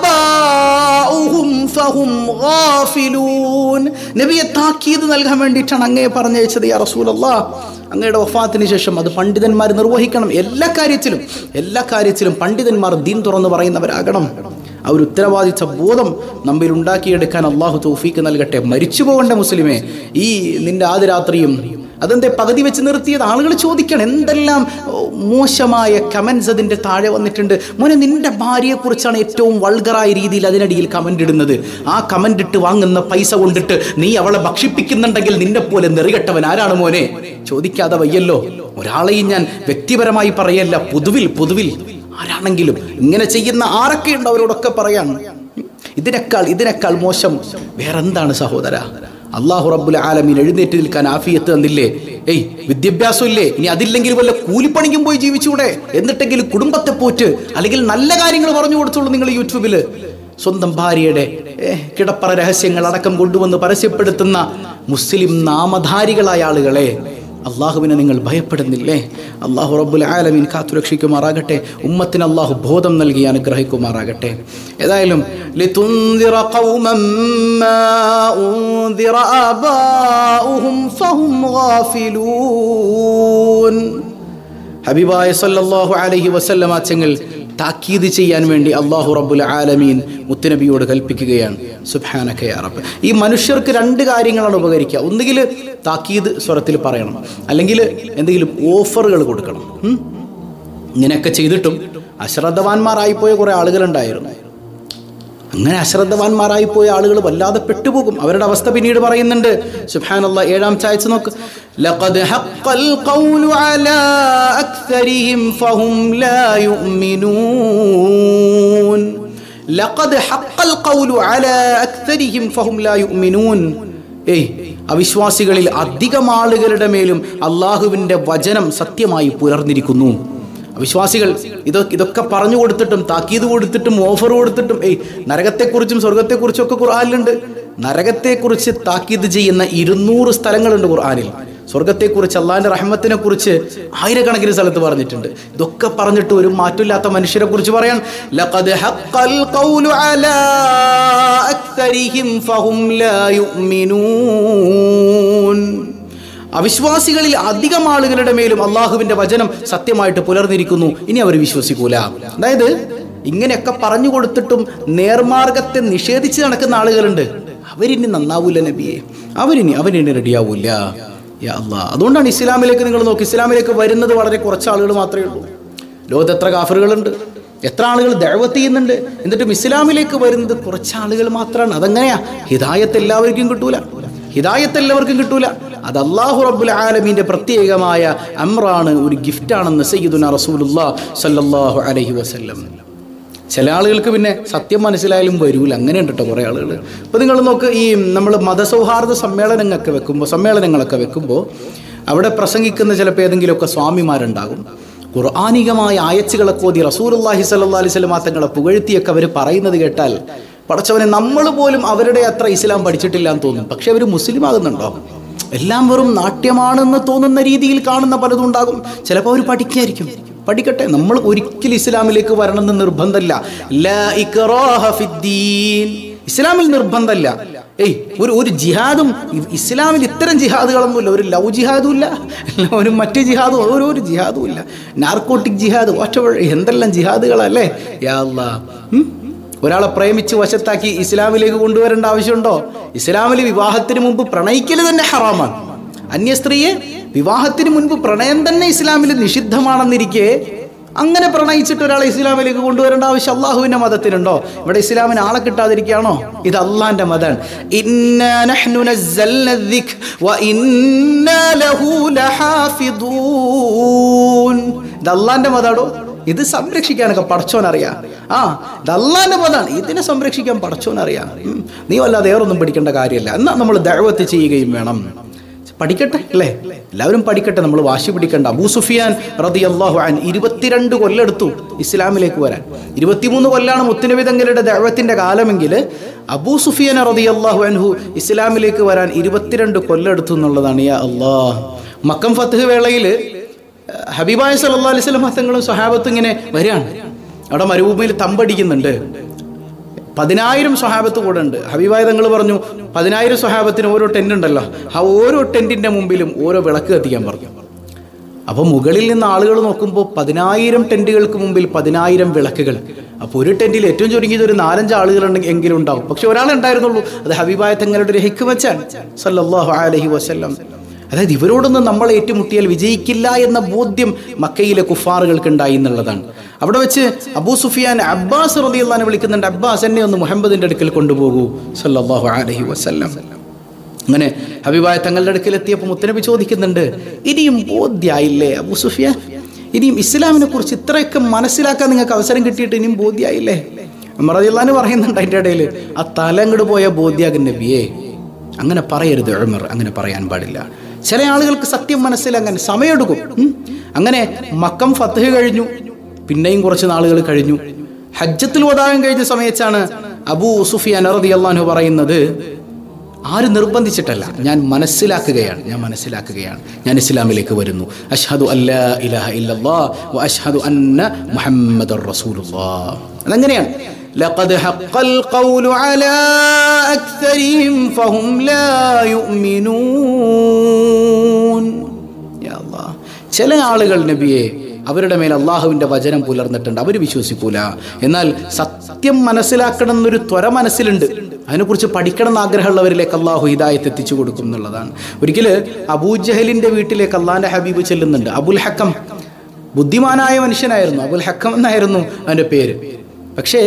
ആബാഉഹും ഫഹും ഗാഫിലൂൻ. നബിയെ താക്കീത് നൽകാൻ വേണ്ടിയിട്ടാണ് അങ്ങയെ പറഞ്ഞയച്ചത് യാ റസൂലല്ലാഹ്. അങ്ങയുടെ വഫാത്തിന് ശേഷം അത് പണ്ഡിതന്മാർ നിർവഹിക്കണം. എല്ലാ കാര്യത്തിലും പണ്ഡിതന്മാർ ദീൻ തുറന്ന് പറയുന്നവരാകണം. ആ ഒരു ഉത്തരവാദിത്ത ബോധം നമ്മിൽ ഉണ്ടാക്കിയെടുക്കാൻ അള്ളാഹു തൗഫീക്ക് നൽകട്ടെ. മരിച്ചു പോകേണ്ട മുസ്ലിമേ, ഈ നിന്റെ ആദ്യരാത്രിയും അതെന്തേ പകുതി വെച്ച് നിർത്തിയത്? ആളുകൾ ചോദിക്കണം, എന്തെല്ലാം മോശമായ കമൻസ് അതിൻ്റെ താഴെ വന്നിട്ടുണ്ട്. മോനെ, നിന്റെ ഭാര്യയെക്കുറിച്ചാണ് ഏറ്റവും വൾഗറായ രീതിയിൽ അതിനടിയിൽ കമൻ്റ് ഇടുന്നത്. ആ കമൻ്റ് ഇട്ട് വാങ്ങുന്ന പൈസ കൊണ്ടിട്ട് നീ അവളെ ഭക്ഷിപ്പിക്കുന്നുണ്ടെങ്കിൽ നിന്നെ പോലെ നെറികെട്ടവൻ ആരാണ് മോനെ? ചോദിക്കാതെ വയ്യല്ലോ. ഒരാളെയും ഞാൻ വ്യക്തിപരമായി പറയല്ല, പൊതുവിൽ ആരാണെങ്കിലും ഇങ്ങനെ ചെയ്യുന്ന ആരൊക്കെ ഉണ്ട് അവരോടൊക്കെ പറയാൻ. ഇതിനേക്കാൾ മോശം വേറെന്താണ് സഹോദര? അല്ലാഹു റബ്ബുൽ ആലമീൻ എഴുന്നേറ്റ് നിൽക്കാൻ ആഫിയത്ത് തന്നില്ലേ? വിദ്യാഭ്യാസം ഇല്ലേ? ഇനി അതില്ലെങ്കിൽ വല്ല കൂലിപ്പണിക്കും പോയി ജീവിച്ചൂടെ? എന്നിട്ടെങ്കിലും കുടുംബത്തെ പോറ്റ്, അല്ലെങ്കിൽ നല്ല കാര്യങ്ങൾ പറഞ്ഞു കൊടുത്തോളൂ. നിങ്ങൾ യൂട്യൂബിൽ സ്വന്തം ഭാര്യയുടെ കിടപ്പറ രഹസ്യങ്ങൾ അടക്കം കൊണ്ടുവന്ന് പരസ്യപ്പെടുത്തുന്ന മുസ്ലിം നാമധാരികളായ ആളുകളെ, അള്ളാഹുവിനെ നിങ്ങൾ ഭയപ്പെടുന്നില്ലേ? അള്ളാഹു റബ്ബുൽ ആലമീൻ കാത്തുരക്ഷിക്കുമാറാകട്ടെ. ഉമ്മത്തിന് അള്ളാഹു ബോധം നൽകി അനുഗ്രഹിക്കുമാറാകട്ടെ. ഏതായാലും ലിതുൻദിറ ഖൗമൻ മാ ഉൻദിറ ആബാഉഹും ഫഹും ഗാഫിലൂൻ. ഹബീബായ സല്ലല്ലാഹു അലൈഹി വസല്ലമ തങ്ങൾ താക്കീത് ചെയ്യാൻ വേണ്ടി അല്ലാഹു റബ്ബുൽ ആലമീൻ മുത്തുനബിയോട് കൽപ്പിക്കുകയാണ്. സുബ്ഹാനക യാ റബ്ബ്. ഈ മനുഷ്യർക്ക് രണ്ട് കാര്യങ്ങളാണ് ഉപകരിക്കുക. ഒന്നുകിൽ താക്കീത് സ്വരത്തിൽ പറയണം, അല്ലെങ്കിൽ എന്തെങ്കിലും ഓഫറുകൾ കൊടുക്കണം. ഇങ്ങനെയൊക്കെ ചെയ്തിട്ടും അശ്രദ്ധവാന്മാരായിപ്പോയ കുറേ ആളുകളുണ്ടായിരുന്നു. അങ്ങനെ അശ്രദ്ധവാന്മാരായിപ്പോയ ആളുകൾ വല്ലാതെ പെട്ടുപോകും. അവരുടെ അവസ്ഥ പിന്നീട് പറയുന്നുണ്ട്. സുബ്ഹാനല്ലാഹ്, 7-ാമത്തെ ആയത്ത് നോക്ക്. ലഖദ് ഹഖ്ഖൽ ഖൗലു അലാ അക്സരിഹിം ഫഹും ലാ യുഅ്മിനൂൻ. ലഖദ് ഹഖ്ഖൽ ഖൗലു അലാ അക്സരിഹിം ഫഹും ലാ യുഅ്മിനൂൻ. അവിശ്വാസികളിൽ അധികം ആളുകളുടെ മേലും അള്ളാഹുവിൻ്റെ വചനം സത്യമായി പുലർന്നിരിക്കുന്നു. വിശ്വാസികൾ ഇതൊക്കെ പറഞ്ഞു കൊടുത്തിട്ടും താക്കീത് കൊടുത്തിട്ടും ഓഫർ കൊടുത്തിട്ടും നരകത്തെക്കുറിച്ചും സ്വർഗത്തെക്കുറിച്ചും ഒക്കെ ഖുർആനിലുണ്ട്. നരകത്തെക്കുറിച്ച് താക്കീത് ചെയ്യുന്ന 200 സ്ഥലങ്ങളുണ്ട് ഖുർആനിൽ. സ്വർഗത്തെക്കുറിച്ച്, അള്ളാഹിന്റെ റഹ്മത്തിനെ കുറിച്ച് ആയിരക്കണക്കിന് സ്ഥലത്ത് പറഞ്ഞിട്ടുണ്ട്. ഇതൊക്കെ പറഞ്ഞിട്ട് ഒരു മാറ്റമില്ലാത്ത മനുഷ്യരെ കുറിച്ച് പറയാൻ, ലഖദ് ഹഖ്ഖൽ ഖൗലു അലാ അക്സരിഹിം ഫഹും ലാ യുഅ്മിനൂൻ. അവിശ്വാസികളിൽ അധികം ആളുകളുടെ മേലും അള്ളാഹുവിന്റെ വചനം സത്യമായിട്ട് പുലർന്നിരിക്കുന്നു. ഇനി അവർ വിശ്വസിക്കൂല. അതായത് ഇങ്ങനെയൊക്കെ പറഞ്ഞു കൊടുത്തിട്ടും നേർമാർഗത്തെ നിഷേധിച്ച് നടക്കുന്ന ആളുകളുണ്ട്. അവരിനി നന്നാവൂല നബിയെ, അവരിനി റെഡിയാവൂല. യാ അല്ലാഹ്. അതുകൊണ്ടാണ് ഇസ്ലാമിലേക്ക് നിങ്ങൾ നോക്കി, ഇസ്ലാമിലേക്ക് വരുന്നത് വളരെ കുറച്ച് ആളുകൾ മാത്രമേ ഉള്ളൂ. ലോകത്ത് എത്ര കാഫറുകളുണ്ട്, എത്ര ആളുകൾ ദഅവത്ത് ചെയ്യുന്നുണ്ട്, എന്നിട്ടും ഇസ്ലാമിലേക്ക് വരുന്നത് കുറച്ച് ആളുകൾ മാത്രമാണ്. അതെങ്ങനെയാ? ഹിദായത്ത് എല്ലാവർക്കും കിട്ടൂല. അത് അല്ലാഹു റബ്ബുൽ ആലമീന്റെ പ്രത്യേകമായ അംറാണ്, ഒരു ഗിഫ്റ്റാണെന്ന് സയ്യിദുനാ റസൂലുള്ളാഹി സ്വല്ലല്ലാഹു അലൈഹി വസല്ലം. ചില ആളുകൾക്ക് പിന്നെ സത്യം മനസ്സിലായാലും വരൂല. അങ്ങനെയുണ്ട് കേട്ടോ കുറേ ആളുകൾ. ഇപ്പോൾ നിങ്ങൾ നോക്ക്, ഈ നമ്മൾ മതസൗഹാർദ്ദ സമ്മേളനങ്ങളൊക്കെ വെക്കുമ്പോൾ അവിടെ പ്രസംഗിക്കുന്ന ചിലപ്പോൾ ഏതെങ്കിലുമൊക്കെ സ്വാമിമാരുണ്ടാകും. ഖുർആനികമായ ആയത്തുകളൊക്കെ ഓതി റസൂലുള്ളാഹി സ്വല്ലല്ലാഹു അലൈഹി വസല്ലം തങ്ങളെ പുകഴ്ത്തിയൊക്കെ അവർ പറയുന്നത് കേട്ടാൽ, പടച്ചവനെ, നമ്മൾ പോലും അവരുടെ അത്ര ഇസ്ലാം പഠിച്ചിട്ടില്ല എന്ന് തോന്നും. പക്ഷെ അവർ മുസ്ലിം ആകുന്നുണ്ടോ? എല്ലാം വെറും നാട്യമാണെന്ന് തോന്നുന്ന രീതിയിൽ കാണുന്ന പലതും ഉണ്ടാകും. ചിലപ്പോൾ അവർ പഠിക്കട്ടെ. നമ്മൾ ഒരിക്കലും ഇസ്ലാമിലേക്ക് വരണമെന്ന് നിർബന്ധമില്ല. ലാ ഇക്റാഹ ഫിദ്ദീൻ. ഇസ്ലാമിൽ നിർബന്ധമല്ല. ഒരു ജിഹാദും ഇസ്ലാമിൽ ഇത്തരം ജിഹാദുകളൊന്നുമില്ല. ഒരു ലവ് ജിഹാദും ഇല്ല, ഒരു മറ്റു ജിഹാദും, ഓരോരു ജിഹാദും ഇല്ല. നാർക്കോട്ടിക് ജിഹാദ്, എന്തെല്ലാം ജിഹാദുകളല്ലേ. യാ അല്ലാഹ്. ഒരാളെ പ്രേമിച്ച് വശത്താക്കി ഇസ്ലാമിലേക്ക് കൊണ്ടുവരേണ്ട ആവശ്യമുണ്ടോ? ഇസ്ലാമിൽ വിവാഹത്തിന് മുമ്പ് പ്രണയിക്കൽ തന്നെ ഹറാമാണ്. അന്യ സ്ത്രീയെ വിവാഹത്തിന് മുൻപ് പ്രണയം തന്നെ ഇസ്ലാമിൽ നിഷിദ്ധമാണെന്നിരിക്കെ അങ്ങനെ പ്രണയിച്ചിട്ട് ഒരാളെ ഇസ്ലാമിലേക്ക് കൊണ്ടുവരേണ്ട ആവശ്യം അള്ളാഹുവിന്റെ മതത്തിനുണ്ടോ? ഇവിടെ ഇസ്ലാമിന് ആളെ കിട്ടാതിരിക്കുകയാണോ? ഇത് അള്ളാന്റെ മതമാണ്. ഇന്നാ നഹ്നു നസ്സൽനാ الذിക്ർ വഇന്നാ ലഹു ലഹാഫിദൂൻ. ഇത് അള്ളാന്റെ മതാടോ. ഇത് സംരക്ഷിക്കാനൊക്കെ പടച്ചോനറിയാം. ഇത് അള്ളാന്റെ മതമാണ്. ഇതിനെ സംരക്ഷിക്കാൻ പടച്ചോനറിയാം. നീ വല്ലാതെ ഏറൊന്നും പഠിക്കേണ്ട കാര്യമില്ല. എന്നാൽ നമ്മൾ ദഅവത്ത് ചെയ്യുകയും വേണം. പഠിക്കട്ടെ അല്ലേ? എല്ലാവരും പഠിക്കട്ടെ. നമ്മൾ വാശി പിടിക്കണ്ട. അബൂ സുഫിയാൻ റളിയല്ലാഹു അൻഹു 22 കൊല്ലെടുത്തു ഇസ്ലാമിലേക്ക് വരാൻ. 23 കൊല്ലാണ് മുത്തുനബി തങ്ങളുടെ ദഅവത്തിന്റെ കാലമെങ്കിൽ അബൂ സുഫിയാൻ റളിയല്ലാഹു അൻഹു ഇസ്ലാമിലേക്ക് വരാൻ 22 കൊല്ലെടുത്തു എന്നുള്ളതാണ്. യാ അല്ലാഹ്. മക്കം ഫത്ഹ് വേളയിൽ ഹബീബായ സല്ലല്ലാഹു അലൈഹി വസല്ലം തങ്ങളും സ്വഹാബത്തും ഇങ്ങനെ വരികയാണ്. അവിടെ മരുഭൂമിയിൽ തമ്പടിക്കുന്നുണ്ട്. 10,000 സ്വഹാബത്ത് കൂടെ ഉണ്ട്. ഹബീബായ തങ്ങൾ പറഞ്ഞു 10,000 സ്വഹാബത്തിന് ഓരോ ടെന്റ് ഉണ്ടല്ലോ, ആ ഓരോ ടെന്റിന്റെ മുമ്പിലും ഓരോ വിളക്ക് കത്തിക്കാൻ പറഞ്ഞു. അപ്പോൾ മുകളിൽ നിന്ന് ആളുകൾ നോക്കുമ്പോൾ 10,000 ടെന്റുകൾക്ക് മുമ്പിൽ 10,000 വിളക്കുകൾ. അപ്പോൾ ഒരു ടെന്റിൽ ഏറ്റവും ചുരുങ്ങിയത് ഒരു 4-5 ആളുകൾ എങ്കിലും ഉണ്ടാവും. പക്ഷെ ഒരാളെ ഉണ്ടായിരുന്നുള്ളൂ. അത് ഹബീബായ തങ്ങളുടെ ഒരു ഹിക്മത്താണ് സല്ലല്ലാഹു അലൈഹി വസല്ലം. അതായത് ഇവരോടൊന്നും നമ്മൾ ഏറ്റുമുട്ടിയാൽ വിജയിക്കില്ല എന്ന ബോധ്യം മക്കയിലെ കുഫാറുകൾക്ക് ഉണ്ടായി എന്നുള്ളതാണ്. അവിടെ വെച്ച് അബൂ സുഫിയാൻ അബ്ബാസ് റളിയല്ലാഹു അൻഹു വിളിക്കുന്നുണ്ട്, അബ്ബാസ് എന്നെ ഒന്ന് മുഹമ്മദിന്റെ അടുക്കൽ കൊണ്ടുപോകൂ സല്ലല്ലാഹു അലൈഹി വസല്ലം. അങ്ങനെ ഹബീബായ തങ്ങളുടെ അടുക്കൽ എത്തിയപ്പോൾ മുത്തനബി ചോദിക്കുന്നുണ്ട്, ഇനിയും ബോധ്യായില്ലേ അബൂ സുഫിയാൻ? ഇനിയും ഇസ്ലാമിനെ കുറിച്ച് ഇത്രയൊക്കെ മനസ്സിലാക്കാൻ നിങ്ങൾക്ക് അവസരം കിട്ടിയിട്ട് ഇനിയും ബോധ്യായില്ലേ? ഉമർ റളിയല്ലാഹു അൻഹു പറയുന്നുണ്ട് അതിൻ്റെ ഇടയിൽ, ആ തലങ്ങട് പോയ ബോധ്യാകും നബിയേ. അങ്ങനെ പറയരുത് ഉമർ, അങ്ങനെ പറയാൻ പാടില്ല. ചില ആളുകൾക്ക് സത്യം മനസ്സിലാക്കാൻ സമയമെടുക്കും. അങ്ങനെ മക്കം ഫത്ഹ് കഴിഞ്ഞു. പിന്നെയും കുറച്ച് നാളുകൾ കഴിഞ്ഞു. ഹജ്ജത്തുൽ വദാഅ് കഴിഞ്ഞ സമയത്താണ് അബൂ സുഫിയാൻ റളിയല്ലാഹു അൻഹു പറയുന്നത്, ആരും നിർബന്ധിച്ചിട്ടല്ല, ഞാൻ മനസ്സിലാക്കുകയാണ്, ഞാൻ ഇസ്ലാമിലേക്ക് വരുന്നു. അഷ്ഹദു അല്ലാ ഇലാഹ ഇല്ലല്ലാഹ് വ അഷ്ഹദു അന്ന മുഹമ്മദർ റസൂലുള്ളാഹ്. അതങ്ങനെയാണ്. ലഖദ് ഹഖൽ ഖൗലു അലാ അക്സരിഹിം ഫഹും ലാ യുഅ്മിനൂൻ. യാ അല്ലാഹ്, ചില ആളുകൾ നബിയെ അവരുടെ മേൽ അള്ളാഹുവിൻ്റെ വചനം പുലർന്നിട്ടുണ്ട്, അവർ വിശ്വസിക്കൂല. എന്നാൽ സത്യം മനസ്സിലാക്കണം എന്നൊരു ത്വര മനസ്സിലുണ്ട്. അതിനെക്കുറിച്ച് പഠിക്കണം എന്ന് ആഗ്രഹമുള്ളവരിലേക്ക് അള്ളാഹു ഹിദായത്ത് എത്തിച്ചു കൊടുക്കും എന്നുള്ളതാണ്. ഒരിക്കൽ അബൂജഹലിൻ്റെ വീട്ടിലേക്ക് അള്ളാഹിൻ്റെ ഹബീബ് ചെല്ലുന്നുണ്ട്. അബുൽ ഹക്കം ബുദ്ധിമാനായ മനുഷ്യനായിരുന്നു. അബുൽ ഹക്കം എന്നായിരുന്നു അവൻ്റെ പേര്. പക്ഷേ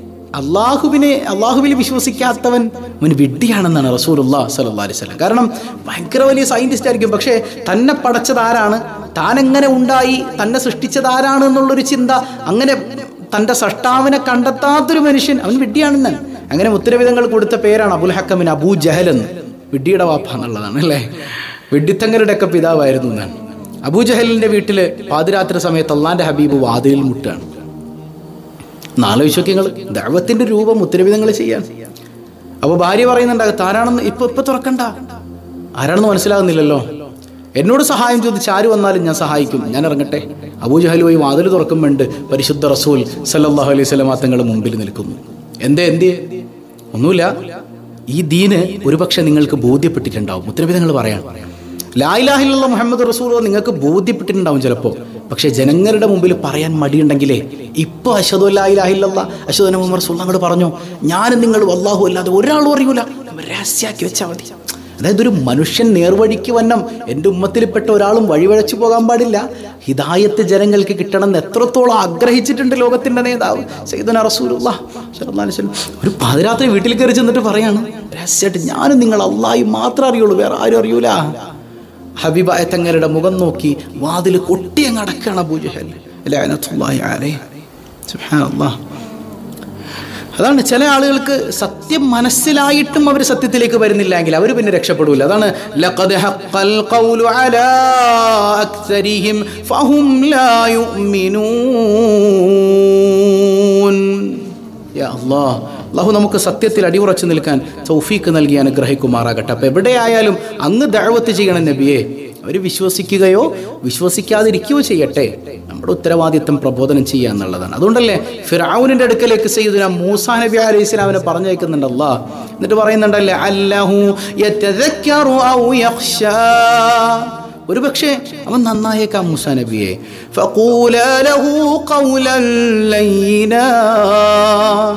അള്ളാഹുവിൽ വിശ്വസിക്കാത്തവൻ അവൻ വിഡ്ഢിയാണെന്നാണ് റസൂലുള്ളാഹി സ്വല്ലല്ലാഹു അലൈഹി വസല്ലം. കാരണം ഭയങ്കര വലിയ സയന്റിസ്റ്റ് ആയിരിക്കും, പക്ഷേ തന്നെ പടച്ചത് ആരാണ്, താൻ എങ്ങനെ ഉണ്ടായി, തന്നെ സൃഷ്ടിച്ചത് ആരാണ് എന്നുള്ളൊരു ചിന്ത, അങ്ങനെ തൻ്റെ സൃഷ്ടാവിനെ കണ്ടെത്താത്തൊരു മനുഷ്യൻ അവൻ വിഡ്ഢിയാണെന്നാണ്. അങ്ങനെ മുത്തരവിധങ്ങൾ കൊടുത്ത പേരാണ് അബുൽ ഹക്കമിന് അബൂ ജഹൽ എന്ന്. വിഡ്ഢിയുടെ വാപ്പ എന്നുള്ളതാണ് അല്ലേ. വിഡ്ഢിത്തങ്ങളുടെയൊക്കെ പിതാവായിരുന്നു എന്നാണ്. അബൂജഹലിൻ്റെ വീട്ടിൽ പാതിരാത്രി സമയത്ത് അള്ളാൻ്റെ ഹബീബ് വാതിലിൽ മുട്ടാണ്. ആലോചിച്ചോക്കിങ്ങൾ ദഅവത്തിന്റെ രൂപം ഉത്തരവിധങ്ങൾ ചെയ്യാൻ. അപ്പോൾ ഭാര്യ പറയുന്നുണ്ടാകും, ആരാണെന്ന് ഇപ്പൊ തുറക്കണ്ട, ആരാണെന്ന് മനസ്സിലാകുന്നില്ലല്ലോ, എന്നോട് സഹായം ചോദിച്ച് ആര് വന്നാലും ഞാൻ സഹായിക്കും, ഞാൻ ഇറങ്ങട്ടെ. അബൂജഹൽ പോയി വാതിൽ തുറക്കുമ്പോണ്ട് പരിശുദ്ധ റസൂൽ സല്ലല്ലാഹു അലൈഹി വസല്ലം തങ്ങൾ മുമ്പിൽ നിൽക്കുന്നു. എന്തേ ഒന്നുമില്ല, ഈ ദീന് ഒരുപക്ഷെ നിങ്ങൾക്ക് ബോധ്യപ്പെട്ടിട്ടുണ്ടാവും. ഉത്തരവിധങ്ങൾ പറയാൻ ലാ ഇലാഹ ഇല്ലല്ലാഹ് മുഹമ്മദ് റസൂലുള്ളാഹ് നിങ്ങൾക്ക് ബോധ്യപ്പെട്ടിട്ടുണ്ടാവും ചിലപ്പോൾ. പക്ഷേ ജനങ്ങളുടെ മുമ്പിൽ പറയാൻ മടിയുണ്ടെങ്കിലേ ഇപ്പോൾ അശ്ഹദു അല്ലാ ഇലാഹ ഇല്ലല്ലാഹ് അശ്ഹദു അന്ന മുഹമ്മദ് റസൂലുള്ളാഹ് അങ്ങോട്ട് പറഞ്ഞോ, ഞാനും നിങ്ങളും അല്ലാഹു അല്ലാതെ ഒരാളും അറിയൂല, രഹസ്യമാക്കി വെച്ചാൽ മതി. അതായത് ഒരു മനുഷ്യൻ നേർവഴിക്ക് വന്നം, എൻ്റെ ഉമ്മത്തിൽപ്പെട്ട ഒരാളും വഴിവഴച്ചു പോകാൻ പാടില്ല. ഹിദായത്ത് ജനങ്ങൾക്ക് കിട്ടണമെന്ന് എത്രത്തോളം ആഗ്രഹിച്ചിട്ടുണ്ട് ലോകത്തിൻ്റെ നേതാവ് സയ്യിദുനാ റസൂലുള്ളാഹി സ്വല്ലല്ലാഹു അലൈഹി വസല്ലം. ഒരു പാതിരാത്രി വീട്ടിൽ കയറി ചെന്നിട്ട് പറയാണ്, രഹസ്യമായിട്ട് ഞാനും നിങ്ങൾ അല്ലാഹു മാത്രമേ അറിയുള്ളൂ, വേറെ ആരും അറിയൂല. ഹബീബായ തങ്ങളുടെ മുഖം നോക്കി വാതിൽ കൊട്ടി അങ്ങ് അടക്കാണ് അബൂജഹൽ ലഅനത്തുല്ലാഹി അലൈഹി. സുബ്ഹാനല്ലാഹ്. അതാണ് ചില ആളുകൾക്ക് സത്യം മനസ്സിലായിട്ടും അവർ സത്യത്തിലേക്ക് വരുന്നില്ലെങ്കിൽ അവർ പിന്നെ രക്ഷപ്പെടൂല. അതാണ് ലഖദ് ഹഖൽ ഖൗലു അലാ അക്സരിഹിം ഫഹും ലാ യുഅ്മിനൂൻ. യാ അല്ലാഹ്, അല്ലാഹു നമുക്ക് സത്യത്തിൽ അടിയുറച്ചു നിൽക്കാൻ തൗഫീക്ക് നൽകി അനുഗ്രഹിക്കുമാറാകട്ടെ. അപ്പോൾ എവിടെയായാലും അങ്ങ് ദഅവത്ത് ചെയ്യണം നബിയെ. അവർ വിശ്വസിക്കുകയോ വിശ്വസിക്കാതിരിക്കുകയോ ചെയ്യട്ടെ, നമ്മുടെ ഉത്തരവാദിത്വം പ്രബോധനം ചെയ്യുക എന്നുള്ളതാണ്. അതുകൊണ്ടല്ലേ ഫിർഔനിന്റെ അടുക്കലേക്ക് സയ്യിദുനാ മൂസാ നബി അലൈഹി ഇസ്ലാമിനെ പറഞ്ഞയക്കുന്നുണ്ട് അല്ലാഹ്. എന്നിട്ട് പറയുന്നുണ്ടല്ലേ, അല്ലഹു യതദക്കറു ഔ യഖ്ശാ, ഒരുപക്ഷെ അവൻ നന്നായേക്കാം മൂസാ നബിയെ. ഫഖൂലാ ലഹു ഖൗലൻ ലയ്യിനാ,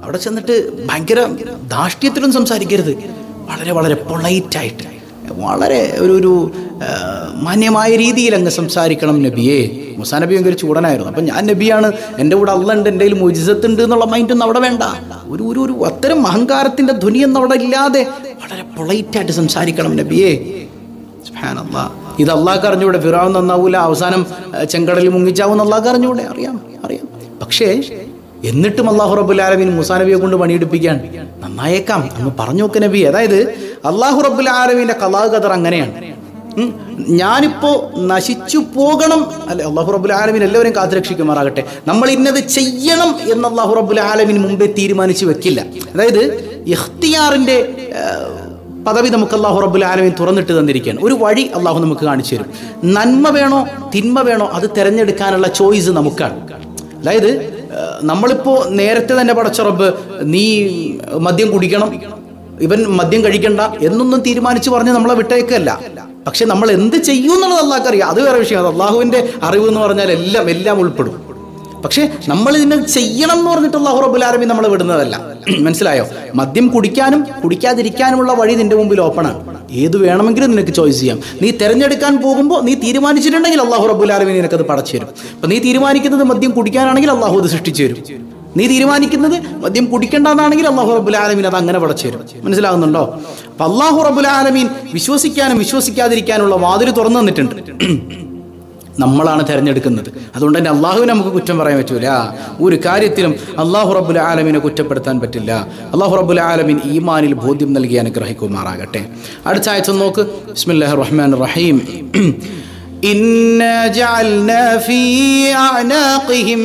അവിടെ ചെന്നിട്ട് ഭയങ്കര ധാർഷ്ട്യത്തിലും സംസാരിക്കരുത്, വളരെ വളരെ പൊളൈറ്റായിട്ട്, വളരെ ഒരു മാന്യമായ രീതിയിൽ അങ്ങ് സംസാരിക്കണം നബിയെ. മൂസാ നബി ഭയങ്കര ചൂടനായിരുന്നു. അപ്പം ഞാൻ നബിയാണ്, എൻ്റെ കൂടെ അള്ളാഹ് ഉണ്ട്, എൻ്റെ കയ്യിൽ മുഅ്ജിസത്തുണ്ട് എന്നുള്ള മൈൻഡൊന്നും അവിടെ വേണ്ട. ഒരു അത്തരം അഹങ്കാരത്തിൻ്റെ ധ്വനിയൊന്നും അവിടെ ഇല്ലാതെ വളരെ പൊളൈറ്റായിട്ട് സംസാരിക്കണം നബിയെ. സുബ്ഹാനല്ലാഹ്. ഇത് അള്ളാഹ്ക്ക് അറിഞ്ഞൂടെ ഫിറഔൻ നന്നാവൂല, അവസാനം ചെങ്കടലിൽ മുങ്ങിച്ചാവും അള്ളാഹ്ക്ക് അറിഞ്ഞൂടെ? അറിയാം. പക്ഷേ എന്നിട്ടും അല്ലാഹു റബ്ബുൽ ആലമീൻ മൂസാ നബിയെ കൊണ്ട് പണിയെടുപ്പിക്കാൻ നന്നായേക്കാം അങ്ങ് പറഞ്ഞു നോക്ക് നബി. അതായത് അല്ലാഹു റബ്ബുൽ ആലമീൻ്റെ ഖലാ ഖദർ അങ്ങനെയാണ്. ഞാനിപ്പോ നശിച്ചു പോകണം, അല്ലെ അല്ലാഹു റബ്ബുൽ ആലമീൻ എല്ലാവരെയും കാത്തുരക്ഷിക്കുമാറാകട്ടെ. നമ്മൾ ഇന്നത് ചെയ്യണം എന്ന് അല്ലാഹു റബ്ബുൽ ആലമീൻ മുമ്പേ തീരുമാനിച്ചു വെക്കില്ല. അതായത് ഇഖ്തിയാറിന്റെ പദവി നമുക്ക് അല്ലാഹു റബ്ബുൽ ആലമീൻ തുറന്നിട്ട് തന്നിരിക്കുകയാണ്. ഒരു വഴി അല്ലാഹു നമുക്ക് കാണിച്ചു തരും. നന്മ വേണോ തിന്മ വേണോ അത് തിരഞ്ഞെടുക്കാനുള്ള ചോയ്സ് നമുക്കാണ്. അതായത് നമ്മളിപ്പോൾ നേരത്തെ തന്നെ പടച്ച റബ്ബ് നീ മദ്യം കുടിക്കണം, ഇവൻ മദ്യം കഴിക്കണ്ട എന്നൊന്നും തീരുമാനിച്ച് പറഞ്ഞ് നമ്മളെ വിട്ടേക്കല്ല. പക്ഷെ നമ്മൾ എന്ത് ചെയ്യും എന്നുള്ളത് അള്ളാഹ്ക്ക് അറിയാം. അത് വേറെ വിഷയം. അത് അള്ളാഹുവിൻ്റെ അറിവ് എന്ന് പറഞ്ഞാൽ എല്ലാം ഉൾപ്പെടും. പക്ഷെ നമ്മൾ ഇതിനെ ചെയ്യണം എന്ന് പറഞ്ഞിട്ട് അല്ലാഹു റബ്ബുൽ ആലമീൻ നമ്മളെ വിടുന്നതല്ല. മനസ്സിലായോ? മദ്യം കുടിക്കാനും കുടിക്കാതിരിക്കാനുമുള്ള വഴി നിന്റെ മുമ്പിൽ ഓപ്പണാണ്. ഏത് വേണമെങ്കിലും നിനക്ക് ചോയ്സ് ചെയ്യാം. നീ തിരഞ്ഞെടുക്കാൻ പോകുമ്പോൾ നീ തീരുമാനിച്ചിട്ടുണ്ടെങ്കിൽ അല്ലാഹു റബ്ബുൽ ആലമീൻ നിനക്കത് പടച്ചു തരും. അപ്പം നീ തീരുമാനിക്കുന്നത് മദ്യം കുടിക്കാനാണെങ്കിൽ അല്ലാഹു അത് സൃഷ്ടിച്ചു തരും. നീ തീരുമാനിക്കുന്നത് മദ്യം കുടിക്കേണ്ടതാണെങ്കിൽ അല്ലാഹു റബ്ബുൽ ആലമീൻ അത് അങ്ങനെ പടച്ചു തരും. മനസ്സിലാകുന്നുണ്ടോ? അപ്പം അല്ലാഹു റബ്ബുൽ ആലമീൻ വിശ്വസിക്കാനും വിശ്വസിക്കാതിരിക്കാനുള്ള വാതിൽ തുറന്നു തന്നിട്ടുണ്ട്. നമ്മളാണ് തിരഞ്ഞെടുക്കുന്നത്. അതുകൊണ്ട് തന്നെ അള്ളാഹുവിനെ നമുക്ക് കുറ്റം പറയാൻ പറ്റൂല. ഒരു കാര്യത്തിലും അല്ലാഹു റബ്ബുൽ ആലമീനെ കുറ്റപ്പെടുത്താൻ പറ്റില്ല. അല്ലാഹു റബ്ബുൽ ആലമീൻ ഈമാനിൽ ബോധ്യം നൽകി അനുഗ്രഹിക്കുമാറാകട്ടെ. അടുത്ത ആയത്ത് നോക്ക്. ബിസ്മില്ലാഹിർ റഹ്മാനിർ റഹീം. ഇന്നാ ജഅൽനാ ഫീ അഅനാഖിഹിം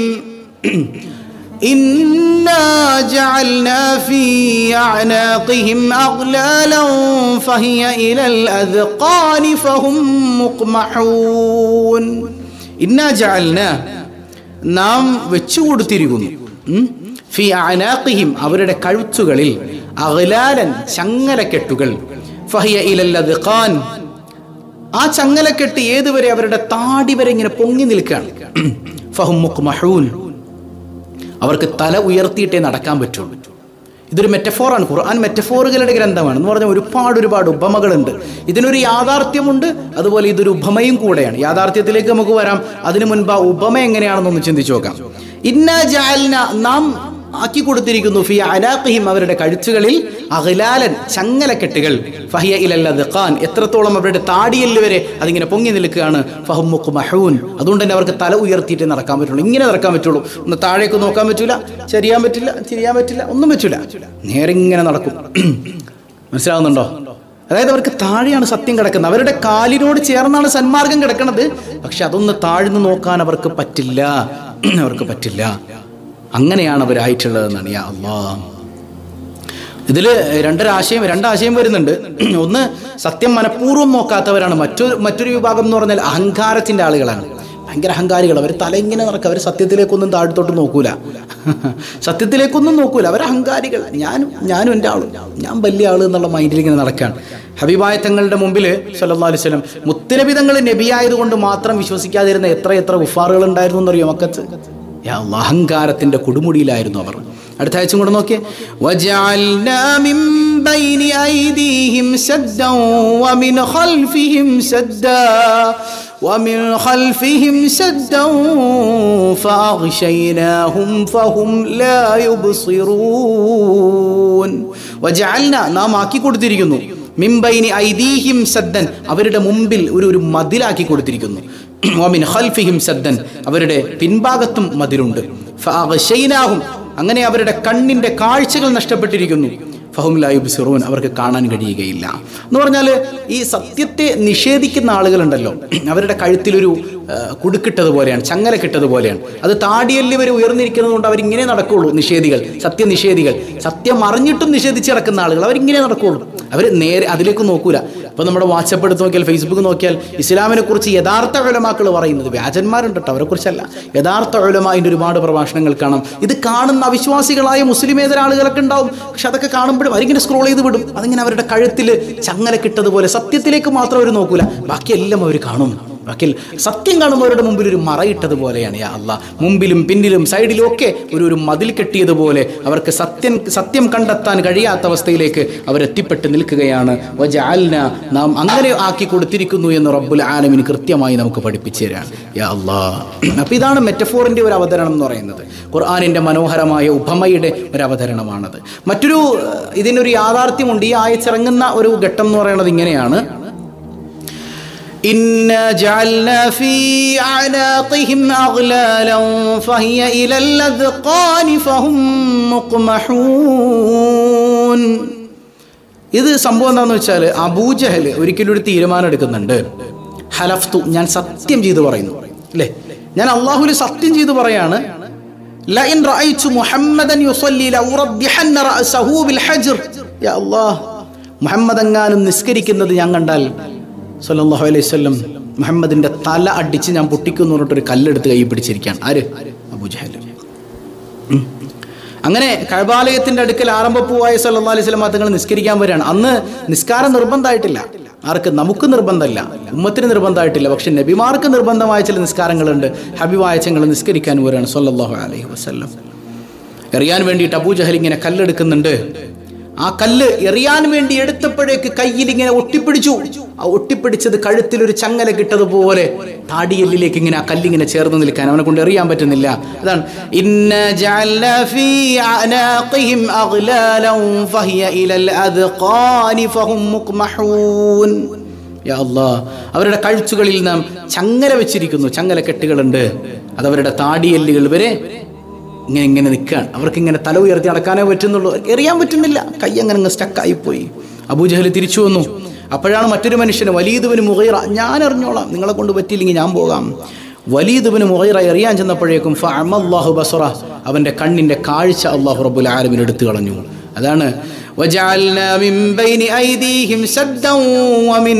إنا جعلنا في أعناقهم أغلالا فهي إلى الأذقان فهم مقمحون. إنا جعلنا നാം വെച്ചു കൊടുത്തിരിക്കുന്നു ഫി അഅനാഖിഹിം അവരുടെ കഴുത്തുകളിൽ അഗ്ലാലൻ ചങ്ങലക്കെട്ടുകൾ ഫഹിയ ഇലൽ അദ്ഖാൻ ആ ചങ്ങലക്കെട്ട് ഏതുവരെ അവരുടെ താടി വരെ ഇങ്ങനെ പൊങ്ങി നിൽക്കുകയാണ്. ഫഹും മുഖ്മഹൂൻ അവർക്ക് തല ഉയർത്തിയിട്ടേ നടക്കാൻ പറ്റുള്ളൂ. ഇതൊരു മെറ്റഫോറാണ്. ഖുർആൻ മെറ്റഫോറുകളുടെ ഗ്രന്ഥമാണ് എന്ന് പറഞ്ഞാൽ ഒരുപാട് ഉപമകളുണ്ട്. ഇതിനൊരു യാഥാർത്ഥ്യമുണ്ട്, അതുപോലെ ഇതൊരു ഉപമയും കൂടെയാണ്. യാഥാർത്ഥ്യത്തിലേക്ക് നമുക്ക് വരാം. അതിനു മുൻപ് ആ ഉപമ എങ്ങനെയാണെന്നൊന്ന് ചിന്തിച്ചു നോക്കാം. ഇന്നാ ജഅൽന നാം ആക്കി കൊടുത്തിരിക്കുന്നു ഫി അനാഖിഹിം അവരുടെ കഴുത്തുകളിൽ അഗ്ലാലൻ ചങ്ങലക്കെട്ടുകൾ ഫഹിയ ഇലൽ അദ്ഖാൻ എത്രത്തോളം അവരുടെ താടിയെല്ല് വരെ അതിങ്ങനെ പൊങ്ങി നിൽക്കുകയാണ്. ഫഹും മുഖ്മഹൂൻ അതുകൊണ്ട് തന്നെ അവർക്ക് തല ഉയർത്തിയിട്ട് നടക്കാൻ പറ്റുള്ളൂ. ഇങ്ങനെ നടക്കാൻ പറ്റുള്ളൂ. ഒന്ന് താഴേക്ക് നോക്കാൻ പറ്റൂല, ചെറിയാൻ പറ്റില്ല, തിരിയാൻ പറ്റില്ല, ഒന്നും പറ്റൂല. നേരെ ഇങ്ങനെ നടക്കും. മനസ്സിലാവുന്നുണ്ടോ? അതായത് അവർക്ക് താഴെയാണ് സത്യം കിടക്കുന്നത്. അവരുടെ കാലിനോട് ചേർന്നാണ് സന്മാർഗം കിടക്കുന്നത്. പക്ഷെ അതൊന്ന് താഴ്ന്നു നോക്കാൻ അവർക്ക് പറ്റില്ല. അങ്ങനെയാണ് അവരായിട്ടുള്ളതെന്നാണ്. യാ അല്ലാഹ്. ഇതിൽ രണ്ടാശയം വരുന്നുണ്ട്. ഒന്ന്, സത്യം മനഃപൂർവ്വം നോക്കാത്തവരാണ്. മറ്റൊരു വിഭാഗം എന്ന് പറഞ്ഞാൽ അഹങ്കാരത്തിൻ്റെ ആളുകളാണ്. ഭയങ്കര അഹങ്കാരികൾ. അവർ തല ഇങ്ങനെ നടക്കുക. അവർ സത്യത്തിലേക്കൊന്നും താഴത്തോട്ട് നോക്കൂല. അവർ അഹങ്കാരികൾ. ഞാനും എൻ്റെ ആളും, ഞാൻ വലിയ ആള് എന്നുള്ള മൈൻഡിൽ ഇങ്ങനെ നടക്കുകയാണ്. ഹബീബായ തങ്ങളുടെ മുമ്പിൽ സല്ലല്ലാഹു അലൈഹി വസല്ലം മുത്തുനബി തങ്ങൾ നബിയായതുകൊണ്ട് മാത്രം വിശ്വസിക്കാതിരുന്ന എത്ര ഉഫാറുകൾ ഉണ്ടായിരുന്നു എന്നറിയോ മക്കത്ത്? അഹങ്കാരത്തിന്റെ കൊടുമുടിയിലായിരുന്നു അവർ. അടുത്ത ആഴ്ചയും കൂടെ നോക്കിയേ. വജഅൽനാ മിൻ ബൈനി ഐദീഹിം സദ്ദൻ വമിൻ ഖൽഫിഹിം സദ്ദൻ ഫഅഗ്ശൈനാഹും ഫഹും ലാ യുബ്സിറൂൻ. വജഅൽനാ നാം ആക്കി കൊടുത്തിരിക്കുന്നു മിൻ ബൈനി ഐദീഹിം സദ്ദൻ അവരുടെ മുമ്പിൽ ഒരു മതിലാക്കി കൊടുത്തിരിക്കുന്നു. വമിൻ ഖൽഫിഹിം സദ്ദൻ അവരുടെ പിൻഭാഗത്തും മതിലുണ്ട്. ഫഅഗ്ശൈനാഹും അങ്ങനെ അവരുടെ കണ്ണിന്റെ കാഴ്ചകൾ നഷ്ടപ്പെട്ടിരിക്കുന്നു. ഫഹും ലാ യുബ്സിറൂൻ അവർക്ക് കാണാൻ കഴിയുകയില്ല എന്ന് പറഞ്ഞാൽ ഈ സത്യത്തെ നിഷേധിക്കുന്ന ആളുകളുണ്ടല്ലോ, അവരുടെ കഴുത്തിലൊരു കുടുക്കിട്ടതുപോലെയാണ്, ചങ്ങലക്കിട്ടതുപോലെയാണ്. അത് താടിയെല്ല് വരെ ഉയർന്നിരിക്കുന്നത് കൊണ്ട് അവരിങ്ങനെ നടക്കുകയുള്ളൂ. സത്യനിഷേധികൾ, സത്യം അറിഞ്ഞിട്ടും നിഷേധിച്ച് നടക്കുന്ന ആളുകൾ അവരിങ്ങനെ നടക്കുകയുള്ളൂ. അവർ നേരെ അതിലേക്ക് നോക്കൂല. അപ്പോൾ നമ്മുടെ വാട്സപ്പ് എടുത്ത് നോക്കിയാൽ, ഫേസ്ബുക്ക് നോക്കിയാൽ ഇസ്ലാമിനെ കുറിച്ച് യഥാർത്ഥ ഉലമാക്കൾ പറയുന്നത്, വ്യാജന്മാരുണ്ട് കേട്ടോ, അവരെക്കുറിച്ചല്ല, യഥാർത്ഥ ഉലമാൻ്റെ ഒരുപാട് പ്രഭാഷണങ്ങൾ കാണാം. ഇത് കാണുന്ന അവിശ്വാസികളായ മുസ്ലിമേതര ആളുകളൊക്കെ ഉണ്ടാവും. പക്ഷെ അതൊക്കെ കാണുമ്പോഴും അവരിങ്ങനെ സ്ക്രോൾ ചെയ്ത് വിടും. അതിങ്ങനെ അവരുടെ കഴുത്തിൽ ചങ്ങലക്കിട്ടതുപോലെ സത്യത്തിലേക്ക് മാത്രം അവർ നോക്കൂല, ബാക്കിയെല്ലാം അവർ കാണും. വക്കീൽ സത്യം കാണുന്നവരുടെ മുമ്പിൽ ഒരു മറയിട്ടതുപോലെയാണ് യാ അല്ലാഹ്. മുമ്പിലും പിന്നിലും സൈഡിലും ഒക്കെ ഒരു മതിൽ കെട്ടിയതുപോലെ അവർക്ക് സത്യം കണ്ടെത്താൻ കഴിയാത്ത അവസ്ഥയിലേക്ക് അവരെത്തിപ്പെട്ട് നിൽക്കുകയാണ്. വജഅൽന, നാം അങ്ങനെ ആക്കി കൊടുത്തിരിക്കുന്നു എന്ന് റബ്ബുൽ ആലമീൻ കൃത്യമായി നമുക്ക് പഠിപ്പിച്ചു തരാണ് യാ അല്ലാഹ്. അപ്പോൾ ഇതാണ് മെറ്റഫോറിൻ്റെ ഒരു അവതരണം എന്ന് പറയുന്നത്. ഖുർആനിൻ്റെ മനോഹരമായ ഉപമയുടെ ഒരു അവതരണമാണത്. മറ്റൊരു ഇതിനൊരു യാഥാർത്ഥ്യമുണ്ട്. ഈ ആയത്തിറങ്ങുന്ന ഒരു ഘട്ടം എന്ന് പറയുന്നത് ഇങ്ങനെയാണ്: إنا جعلنا في أعناقهم أغلالا فهي إلى الأذقان فهم مقمحون. ഇത് സംഭവം എന്താണെന്ന് വെച്ചാൽ അബൂജഹൽ ഒരിക്കലും ഒരു തീരുമാനം എടുക്കുന്നുണ്ട്. ഹലഫ്തു, ഞാൻ സത്യം ചെയ്തു പറയുന്നു, അല്ലേ, ഞാൻ അള്ളാഹുവിൽ സത്യം ചെയ്തു പറയാണ്. ലഇൻ റഅയ്തു മുഹമ്മദൻ യുസല്ലി ലഉറബ്ബിഹന്ന റഅസഹു ബിൽ ഹജ്ർ. യാ അല്ലാഹ്, മുഹമ്മദ് എങ്ങാനും നിസ്കരിക്കുന്നത് ഞാൻ കണ്ടാൽ സല്ലല്ലാഹു അലൈഹി വസല്ലം മുഹമ്മദിന്റെ തല അടിച്ച് ഞാൻ പൊട്ടിക്കുന്നു പറഞ്ഞിട്ടൊരു കല്ലെടുത്ത് കൈ പിടിച്ചിരിക്കുകയാണ്. ആര്? അബൂജഹൽ. അങ്ങനെ കഅബാലയത്തിന്റെ അടുക്കൽ ആരംഭപ്പൂവായ സല്ലല്ലാഹു അലൈഹി വസല്ലം തങ്ങൾ നിസ്കരിക്കാൻ വരികയാണ്. അന്ന് നിസ്കാരം നിർബന്ധമായിട്ടില്ല. ആർക്ക്? നമുക്ക് നിർബന്ധമല്ല, ഉമ്മത്തിന് നിർബന്ധമായിട്ടില്ല. പക്ഷെ നബിമാർക്ക് നിർബന്ധമായ ചില നിസ്കാരങ്ങളുണ്ട്. ഹബീബായ തങ്ങൾ നിസ്കരിക്കാൻ വരികയാണ് സല്ലല്ലാഹു അലൈഹി വസല്ലം. എറിയാൻ വേണ്ടിയിട്ട് അബൂജഹൽ ഇങ്ങനെ കല്ലെടുക്കുന്നുണ്ട്. ആ കല്ല് എറിയാൻ വേണ്ടി എടുത്തപ്പോഴേക്ക് കയ്യിൽ ഇങ്ങനെ ഒട്ടിപ്പിടിച്ചു. ആ ഒട്ടിപ്പിടിച്ചത് കഴുത്തിലൊരു ചങ്ങല കിട്ടതുപോലെ താടിയെല്ലിലേക്ക് ഇങ്ങനെ ആ കല്ലിങ്ങനെ ചേർന്ന് നിൽക്കാൻ അവനെ കൊണ്ട് എറിയാൻ പറ്റുന്നില്ല. അതാണ് ഇന്നാ ജഅൽനാ ഫീ അനാഖിഹിം അഗ്ലാലൻ ഫഹിയ ഇലൽ അദ്ഖാനി ഫഹും മുഖ്മഹൂൻ. യാ അല്ലാഹ്, അവരുടെ കഴുത്തുകളിൽ നാം ചങ്ങല വെച്ചിരിക്കുന്നു. ചങ്ങല കെട്ടുകളുണ്ട്. അതവരുടെ താടിയെല്ലുകൾ വരെ ഇങ്ങനെ നിൽക്കുകയാണ്. അവർക്ക് ഇങ്ങനെ തല ഉയർത്തി നടക്കാനേ പറ്റുന്നുള്ളൂ, എറിയാൻ പറ്റുന്നില്ല. കൈ അങ്ങനെ സ്റ്റക്കായിപ്പോയി. അബൂജഹൽ തിരിച്ചു വന്നു. അപ്പോഴാണ് മറ്റൊരു മനുഷ്യന്, വലീദ് ബിൻ മുഗീറ, ഞാൻ എറിഞ്ഞോളാം, നിങ്ങളെ കൊണ്ട് പറ്റിയില്ലെങ്കിൽ ഞാൻ പോകാം. വലീദ് ബിൻ മുഗീറ എറിയാൻ ചെന്നപ്പോഴേക്കും ഫഅമല്ലാഹു ബസറ, അവൻ്റെ കണ്ണിൻ്റെ കാഴ്ച അല്ലാഹു റബ്ബുൽ ആലമീൻ എടുത്തു കളഞ്ഞു. അതാണ് وجعلنا من بين أيديهم سدا ومن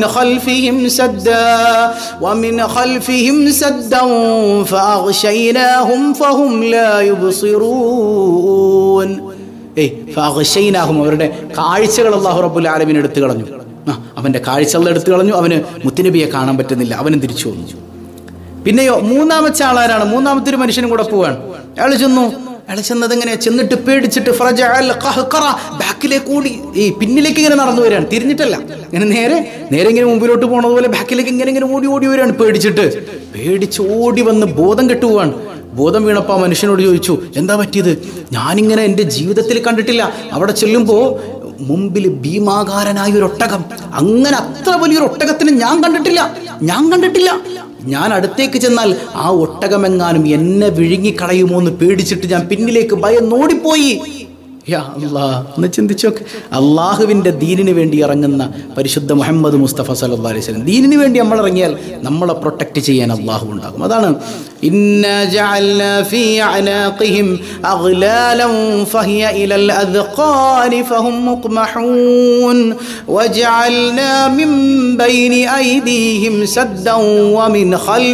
خلفهم سدا فأغشيناهم فهم لا يبصرون. ഫഅഗ്ശൈനാഹും, അവരുടെ കാഴ്ചകൾ അല്ലാഹു റബ്ബുൽ ആലമീൻ എടുത്തു കളഞ്ഞു. അവൻ്റെ കാഴ്ചകൾ എടുത്തു കളഞ്ഞു. അവന് മുത്തുനബിയെ കാണാൻ പറ്റുന്നില്ല. അവനും തിരിച്ചു വന്നു. പിന്നെയോ മൂന്നാമത്തെ ആളാരാണ്? മൂന്നാമത്തെ ഒരു മനുഷ്യനും കൂടെ പോവാണ്. അയാൾ ചെന്നത് എങ്ങനെയാ? ചെന്നിട്ട് പേടിച്ചിട്ട് ബാക്കിലേക്ക് ഓടി, ഈ പിന്നിലേക്ക് ഇങ്ങനെ നടന്നു വരികയാണ്. തിരിഞ്ഞിട്ടല്ല, ഇങ്ങനെ നേരെ ഇങ്ങനെ മുമ്പിലോട്ട് പോണതുപോലെ ബാക്കിലേക്ക് ഇങ്ങനെ ഓടി വരികയാണ്. പേടിച്ച് ഓടി വന്ന് ബോധം കെട്ടുപോവാണ്. ബോധം വീണപ്പോൾ ആ മനുഷ്യനോട് ചോദിച്ചു, എന്താ പറ്റിയത്? ഞാനിങ്ങനെ എൻ്റെ ജീവിതത്തിൽ കണ്ടിട്ടില്ല. അവിടെ ചെല്ലുമ്പോൾ മുമ്പിൽ ഭീമാകാരനായ ഒരു ഒട്ടകം, അങ്ങനെ അത്ര വലിയൊരു ഒട്ടകത്തിന് ഞാൻ കണ്ടിട്ടില്ല. ഞാൻ അടുത്തേക്ക് ചെന്നാൽ ആ ഒട്ടകമെങ്ങാനും എന്നെ വിഴുങ്ങിക്കളയുമോ എന്ന് പേടിച്ചിട്ട് ഞാൻ പിന്നിലേക്ക് ഭയന്നോടിപ്പോയി. യാ അല്ലാഹ്, ഒന്ന് ചിന്തിച്ചോക്ക്. അള്ളാഹുവിൻ്റെ ദീനിന് വേണ്ടി ഇറങ്ങുന്ന പരിശുദ്ധ മുഹമ്മദ് മുസ്തഫ സല്ലല്ലാഹു അലൈഹി വസല്ലം, ദീനിന് വേണ്ടി നമ്മൾ ഇറങ്ങിയാൽ നമ്മളെ പ്രൊട്ടക്റ്റ് ചെയ്യാൻ അള്ളാഹു ഉണ്ടാകും. അതാണ് ഇന്നാ ജഅൽനാ ഫീ അനാഖിഹിം അഗ്ലാലൻ ഫഹിയ ഇലൽ അദ്ഖാനി ഫഹും മുഖ്മഹൂൻ വജഅൽനാ മിൻ ബൈനി ഐദീഹിം സദ്ദൻ വമിൻ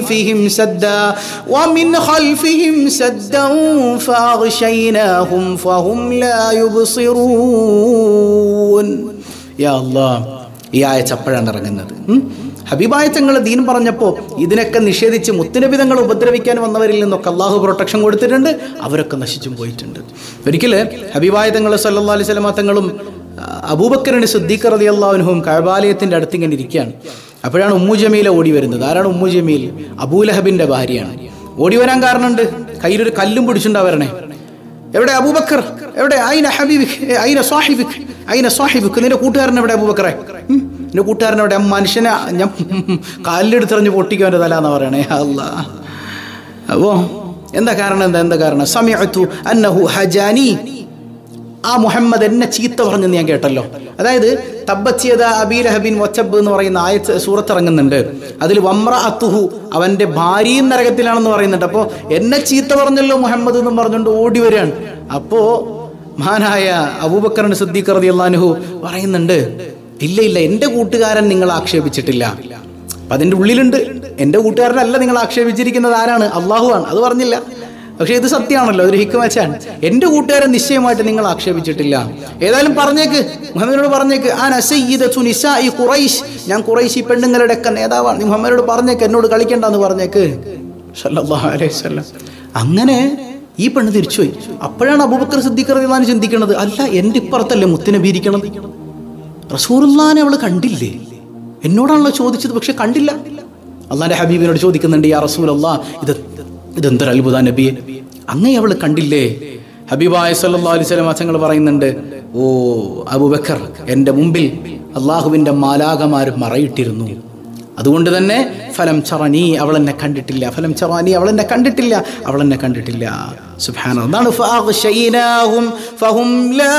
ഖൽഫിഹിം സദ്ദൻ ഫഅഗ്ശൈനാഹും ഫഹും ലാ യുബ്സിറൂൻ. യാ അല്ലാഹ്, ഈ ആയത്ത് അപ്പോഴാണ് ഇറങ്ങുന്നത്. ഹബീബായ തങ്ങൾ ദീൻ പറഞ്ഞപ്പോൾ ഇതിനൊക്കെ നിഷേധിച്ച് മുത്തുനബി തങ്ങൾ ഉപദ്രവിക്കാൻ വന്നവരിൽ നിന്നൊക്കെ അള്ളാഹു പ്രൊട്ടക്ഷൻ കൊടുത്തിട്ടുണ്ട്. അവരൊക്കെ നശിച്ചും പോയിട്ടുണ്ട്. ഒരിക്കൽ ഹബീബായ തങ്ങൾ സല്ലല്ലാഹു അലൈഹി വസല്ലം തങ്ങളും അബൂബക്കറിന് സിദ്ദീഖ് റളിയല്ലാഹു അൻഹും കഅബാലയത്തിൻ്റെ അടുത്ത് ഇങ്ങനെ ഇരിക്കുകയാണ്. അപ്പോഴാണ് ഉമ്മു ജമീല ഓടി വരുന്നത്. ആരാണ് ഉമ്മു ജമീൽ? അബൂലഹബിൻ്റെ ഭാര്യയാണ്. ഓടി വരാൻ കാരണമുണ്ട്, കയ്യിലൊരു കല്ലും പിടിച്ചുണ്ടാ വരണേ. എവിടെ അബൂബക്കർ? എവിടെ? ഐന ഹബീബിക്, ഐന സാഹിബിക്, നിന്റെ കൂട്ടുകാരൻ എവിടെ? അബൂബക്കറെ, നിന്റെ കൂട്ടുകാരൻ എവിടെ? മനുഷ്യനെ ഞാൻ കാലിലെടുത്തെറിഞ്ഞ് പൊട്ടിക്കും അവൻ്റെ തല എന്ന് പറയണേ. അല്ലാഹ്. അപ്പോൾ എന്താ കാരണം? സമിഅതു അന്നഹു ഹജാനി, ആ മുഹമ്മദ് എന്നെ ചീത്ത പറഞ്ഞെന്ന് ഞാൻ കേട്ടല്ലോ. അതായത് തബ്ബത് യദാ അബീ ലഹബിൻ വതബ്ബ് എന്ന് പറയുന്ന ആയത്ത് സൂറത്ത് ഇറങ്ങുന്നുണ്ട്. അതിൽ വംറഅതുഹു, അവൻ്റെ ഭാര്യയും നരകത്തിലാണെന്ന് പറയുന്നുണ്ട്. അപ്പോൾ എന്നെ ചീത്ത പറഞ്ഞല്ലോ മുഹമ്മദ് എന്നും പറഞ്ഞുകൊണ്ട് ഓടി വരികയാണ്. അപ്പോൾ മഹാനായ അബൂബക്കർ സിദ്ദീഖ് റളിയല്ലാഹു അൻഹു പറയുന്നുണ്ട്, ഇല്ല, എൻ്റെ കൂട്ടുകാരൻ നിങ്ങൾ ആക്ഷേപിച്ചിട്ടില്ല. അപ്പം അതിൻ്റെ ഉള്ളിലുണ്ട്, എൻ്റെ കൂട്ടുകാരനല്ല നിങ്ങൾ ആക്ഷേപിച്ചിരിക്കുന്നത്. ആരാണ്? അള്ളാഹു ആണ്. അത് പറഞ്ഞില്ല. പക്ഷേ ഇത് സത്യമാണല്ലോ, അതൊരു ഹിക്മത്താണ്. എൻ്റെ കൂട്ടുകാരെ നിശ്ചയമായിട്ട് നിങ്ങൾ ആക്ഷേപിച്ചിട്ടില്ല. ഏതായാലും പറഞ്ഞേക്ക്, മുഹമ്മദിനോട് പറഞ്ഞേക്ക്, ആന സയ്യിദതു നിസാഇ ഖുറൈശ്, ഞാൻ ഖുറൈശി പെണ്ണുങ്ങളുടെ ഒക്കെ നേതാവാണ്. നീ മുഹമ്മദിനോട് പറഞ്ഞേക്ക്, എന്നോട് കളിക്കണ്ടെന്ന് പറഞ്ഞേക്ക് സല്ലല്ലാഹു അലൈഹി വസല്ലം. അങ്ങനെ ഈ പെണ്ണ് തിരിച്ചുപോയി. അപ്പോഴാണ് അബൂബക്കർ സിദ്ദീഖ് റളിയല്ലാഹു അൻഹു ചിന്തിക്കുന്നത്, അല്ല എൻ്റെ ഇപ്പുറത്തല്ലേ മുത്തുനബി ഇരിക്കണത്, റസൂലുള്ളാഹിനെ അവൾ കണ്ടില്ലേ? എന്നോടാണല്ലോ ചോദിച്ചത്, പക്ഷെ കണ്ടില്ല. അള്ളാന്റെ ഹബീബിനോട് ചോദിക്കുന്നുണ്ട്, യാ റസൂലല്ലാഹ്, ഇതെന്തൊരു അത്ഭുത നബിയെ, അങ്ങേ അവൾ കണ്ടില്ലേ? ഹബീബായ സല്ലല്ലാഹു അലൈഹി വസല്ലം തങ്ങൾ പറയുന്നുണ്ട്, ഓ അബൂബക്കർ, എൻ്റെ മുമ്പിൽ അള്ളാഹുവിൻ്റെ മാലാഖമാർ മറയിട്ടിരുന്നു, അതുകൊണ്ട് തന്നെ ഫലം ചറനി, അവൾ എന്നെ കണ്ടിട്ടില്ല, ഫലം ചറാനി, അവൾ എന്നെ കണ്ടിട്ടില്ല, അവൾ എന്നെ കണ്ടിട്ടില്ല. സുബ്ഹാനല്ലാഹ്. അതാണ് ഫഅഗ്ശൈനാഹും ഫഹും ലാ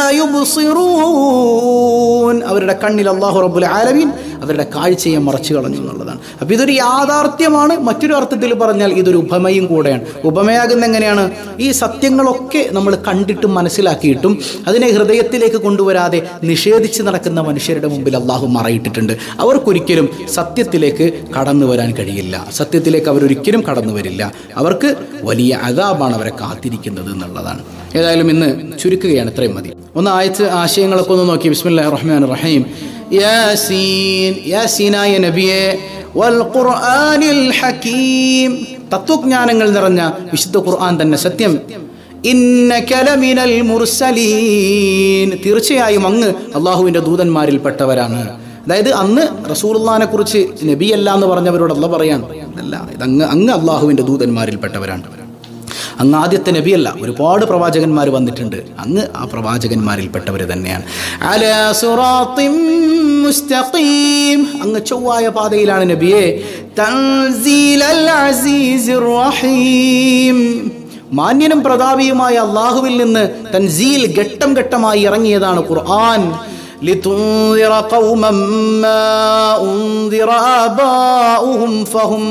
യുബ്സിറൂൻ, അവരുടെ കണ്ണിൽ അല്ലാഹു റബ്ബുൽ ആലമീൻ അവരുടെ കാഴ്ചയെ മറച്ചു കളഞ്ഞു എന്നുള്ളതാണ്. അപ്പോൾ ഇതൊരു യാഥാർത്ഥ്യമാണ്. മറ്റൊരു അർത്ഥത്തിൽ പറഞ്ഞാൽ ഇതൊരു ഉപമയും കൂടെയാണ്. ഉപമയാകുന്ന എങ്ങനെയാണ്? ഈ സത്യങ്ങളൊക്കെ നമ്മൾ കണ്ടിട്ടും മനസ്സിലാക്കിയിട്ടും അതിനെ ഹൃദയത്തിലേക്ക് കൊണ്ടുവരാതെ നിഷേധിച്ച് നടക്കുന്ന മനുഷ്യരുടെ മുമ്പിൽ അല്ലാഹു മറയിട്ടിട്ടുണ്ട്. അവർക്കൊരിക്കലും സത്യത്തിലേക്ക് കടന്നു വരാൻ കഴിയില്ല, സത്യത്തിലേക്ക് അവരൊരിക്കലും കടന്നു വരില്ല. അവർക്ക് വലിയ അദാബാണ് അവരെ കാത്തിരിക്കുന്നത് എന്നുള്ളതാണ്. ഏതായാലും ഇന്ന് ചുരുക്കുകയാണ്, ഇത്രയും മതി. ഒന്ന് ആശയങ്ങളൊക്കെ ഒന്ന് നോക്കി. ബിസ്മില്ലാഹിർ റഹ്മാനിർ റഹീം. യാസീൻ, യാസീനായ നബിയെ, വൽ ഖുർആനിൽ ഹകീം, തത്വജ്ഞാനങ്ങൾ നിറഞ്ഞ വിശുദ്ധ ഖുർആൻ തന്നെ സത്യം. ഇന്നക ലമിനൽ മുർസലീൻ, തീർച്ചയായും അങ്ങ് അള്ളാഹുവിൻ്റെ ദൂതന്മാരിൽപ്പെട്ടവരാണ്. അതായത് അന്ന് റസൂലുള്ളാഹിനെ കുറിച്ച് നബിയല്ല എന്ന് പറഞ്ഞവരോട് അല്ലാഹ് പറയാണ്, അല്ല, അങ്ങ് അള്ളാഹുവിൻ്റെ ദൂതന്മാരിൽപ്പെട്ടവരാണ്. അങ്ങ് ആദ്യത്തെ നബിയല്ല, ഒരുപാട് പ്രവാചകന്മാർ വന്നിട്ടുണ്ട്, അങ്ങ് ആ പ്രവാചകന്മാരിൽപ്പെട്ടവർ തന്നെയാണ്. അലാ സിറാത്തിൻ മുസ്തഖീം, അങ്ങ് ചൊവ്വായ പാതയിലാണ് നബിയെ. തൻസീലൽ അസീസിർ റഹീം, മാന്യനും പ്രതാപിയുമായ അള്ളാഹുവിൽ നിന്ന് തൻസീൽ ഘട്ടം ഘട്ടമായി ഇറങ്ങിയതാണ് ഖുർആൻ. ലിതുൻദിറ ഖൗമൻ മാ ഉൻദിറ ആബാഉഹും ഫഹും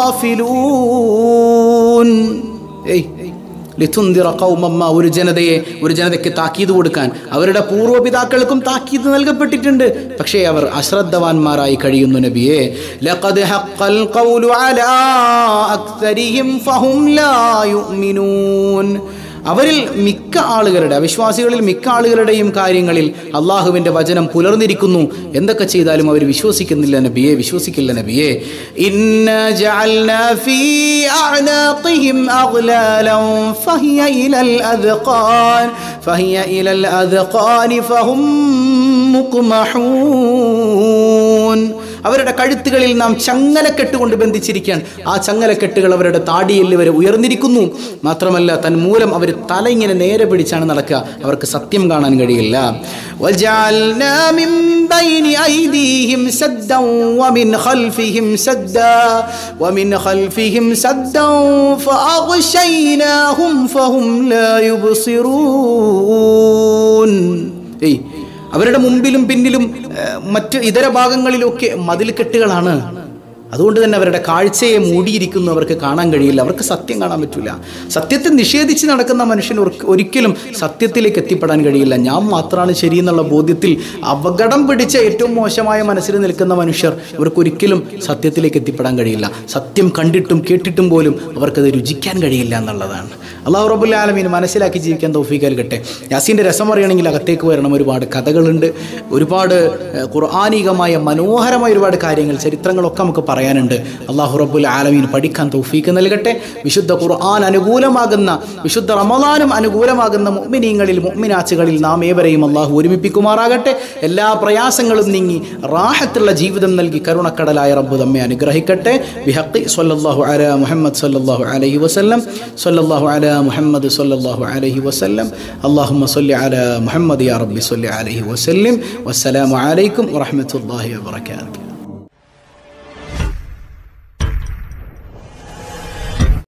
ഗാഫിലൂൻ. ലിതുൻദിറ ഖൗമൻ മാ, ഒരു ജനതയ്ക്ക് താക്കീത് കൊടുക്കാൻ അവരുടെ പൂർവ്വപിതാക്കൾക്കും താക്കീത് നൽകപ്പെട്ടിട്ടുണ്ട്, പക്ഷേ അവർ അശ്രദ്ധവാന്മാരായി കഴിയുന്നു നബിയെ. ലഖദ് ഹഖൽ ഖൗലു അലാ അക്സരിഹിം ഫഹും ലാ യുഅ്മിനൂൻ, അവരിൽ മിക്ക ആളുകളുടെ, അവിശ്വാസികളിൽ മിക്ക ആളുകളുടെയും കാര്യങ്ങളിൽ അള്ളാഹുവിൻ്റെ വചനം പുലർന്നിരിക്കുന്നു. എന്തൊക്കെ ചെയ്താലും അവർ വിശ്വസിക്കുന്നില്ല നബിയെ, വിശ്വസിക്കില്ല നബിയെ. ഇന്നാ ജഅൽനാ ഫീ അഅനാഖിഹിം അഗ്ലാലൻ ഫഹിയ ഇലൽ അദ്ഖാൻ ഫഹും മുഖ്മഹൂൻ, അവരുടെ കഴുത്തുകളിൽ നാം ചങ്ങലക്കെട്ട് കൊണ്ട് ബന്ധിച്ചിരിക്കുകയാണ്. ആ ചങ്ങലക്കെട്ടുകൾ അവരുടെ താടിയെല്ല് വരെ ഉയർന്നിരിക്കുന്നു. മാത്രമല്ല തന്മൂലം അവർ തല ഇങ്ങനെ നേരെ പിടിച്ചാണ് നടക്കുക, അവർക്ക് സത്യം കാണാൻ കഴിയില്ല. വജഅൽനാ മിൻ ബൈനി ഐദീഹിം സദ്ദൻ വമിൻ ഖൽഫിഹിം സദ്ദൻ ഫഅഗ്ശൈനാഹും ഫഹും ലാ യുബ്സിറൂൻ. അവരുടെ മുമ്പിലും പിന്നിലും മറ്റ് ഇതര ഭാഗങ്ങളിലൊക്കെ മതിൽക്കെട്ടുകളാണ്. അതുകൊണ്ട് തന്നെ അവരുടെ കാഴ്ചയെ മൂടിയിരിക്കുന്നു, അവർക്ക് കാണാൻ കഴിയില്ല, അവർക്ക് സത്യം കാണാൻ പറ്റില്ല. സത്യത്തെ നിഷേധിച്ച് നടക്കുന്ന മനുഷ്യന് ഒരിക്കലും സത്യത്തിലേക്ക് എത്തിപ്പെടാൻ കഴിയില്ല. ഞാൻ മാത്രമാണ് ശരിയെന്നുള്ള ബോധ്യത്തിൽ അപകടം പിടിച്ച ഏറ്റവും മോശമായ മനസ്സിൽ നിൽക്കുന്ന മനുഷ്യർ, ഇവർക്കൊരിക്കലും സത്യത്തിലേക്ക് എത്തിപ്പെടാൻ കഴിയില്ല. സത്യം കണ്ടിട്ടും കേട്ടിട്ടും പോലും അവർക്കത് രുചിക്കാൻ കഴിയില്ല എന്നുള്ളതാണ്. അല്ലാഹു റബ്ബുൽ ആലമീൻ മനസ്സിലാക്കി ജീവിക്കാൻ തൗഫീഖ് നൽകട്ടെ. യാസീൻ്റെ രസം അറിയണമെങ്കിൽ അകത്തേക്ക് വരണം. ഒരുപാട് കഥകളുണ്ട്, ഒരുപാട് ഖുർആനികമായ മനോഹരമായ ഒരുപാട് കാര്യങ്ങൾ, ചരിത്രങ്ങളൊക്കെ നമുക്ക് പറയാനുണ്ട്. അല്ലാഹു റബ്ബുൽ ആലമീൻ പഠിക്കാൻ തൗഫീഖ് നൽകട്ടെ. വിശുദ്ധ ഖുർആൻ അനുകൂലമാകുന്ന, വിശുദ്ധ റമളാനും അനുകൂലമാകുന്ന മുഅ്മിനീങ്ങളിൽ മുഅ്മിനാത്തുകളിൽ നാം ഏവരെയും അല്ലാഹു ഒരുമിപ്പിക്കുമാറാകട്ടെ. എല്ലാ പ്രയാസങ്ങളും നീങ്ങി റാഹത്തുള്ള ജീവിതം നൽകി കരുണക്കടലായ റബ്ബ് നമ്മെ അനുഗ്രഹിക്കട്ടെ. ബിഹഖി സ്വല്ലല്ലാഹു അലാ മുഹമ്മദ് സ്വല്ലല്ലാഹു അലൈഹി വസല്ലം, സ്വല്ലല്ലാഹു അലാ മുഹമ്മദ് സ്വല്ലല്ലാഹു അലൈഹി വസല്ലം. അല്ലാഹുമ്മ സ്വല്ലി അലാ മുഹമ്മദ് യാ റബ്ബി സ്വല്ലി അലൈഹി വസല്ലം. വസ്സലാമു അലൈക്കും വറഹ്മത്തുള്ളാഹി വബറകാതുഹു.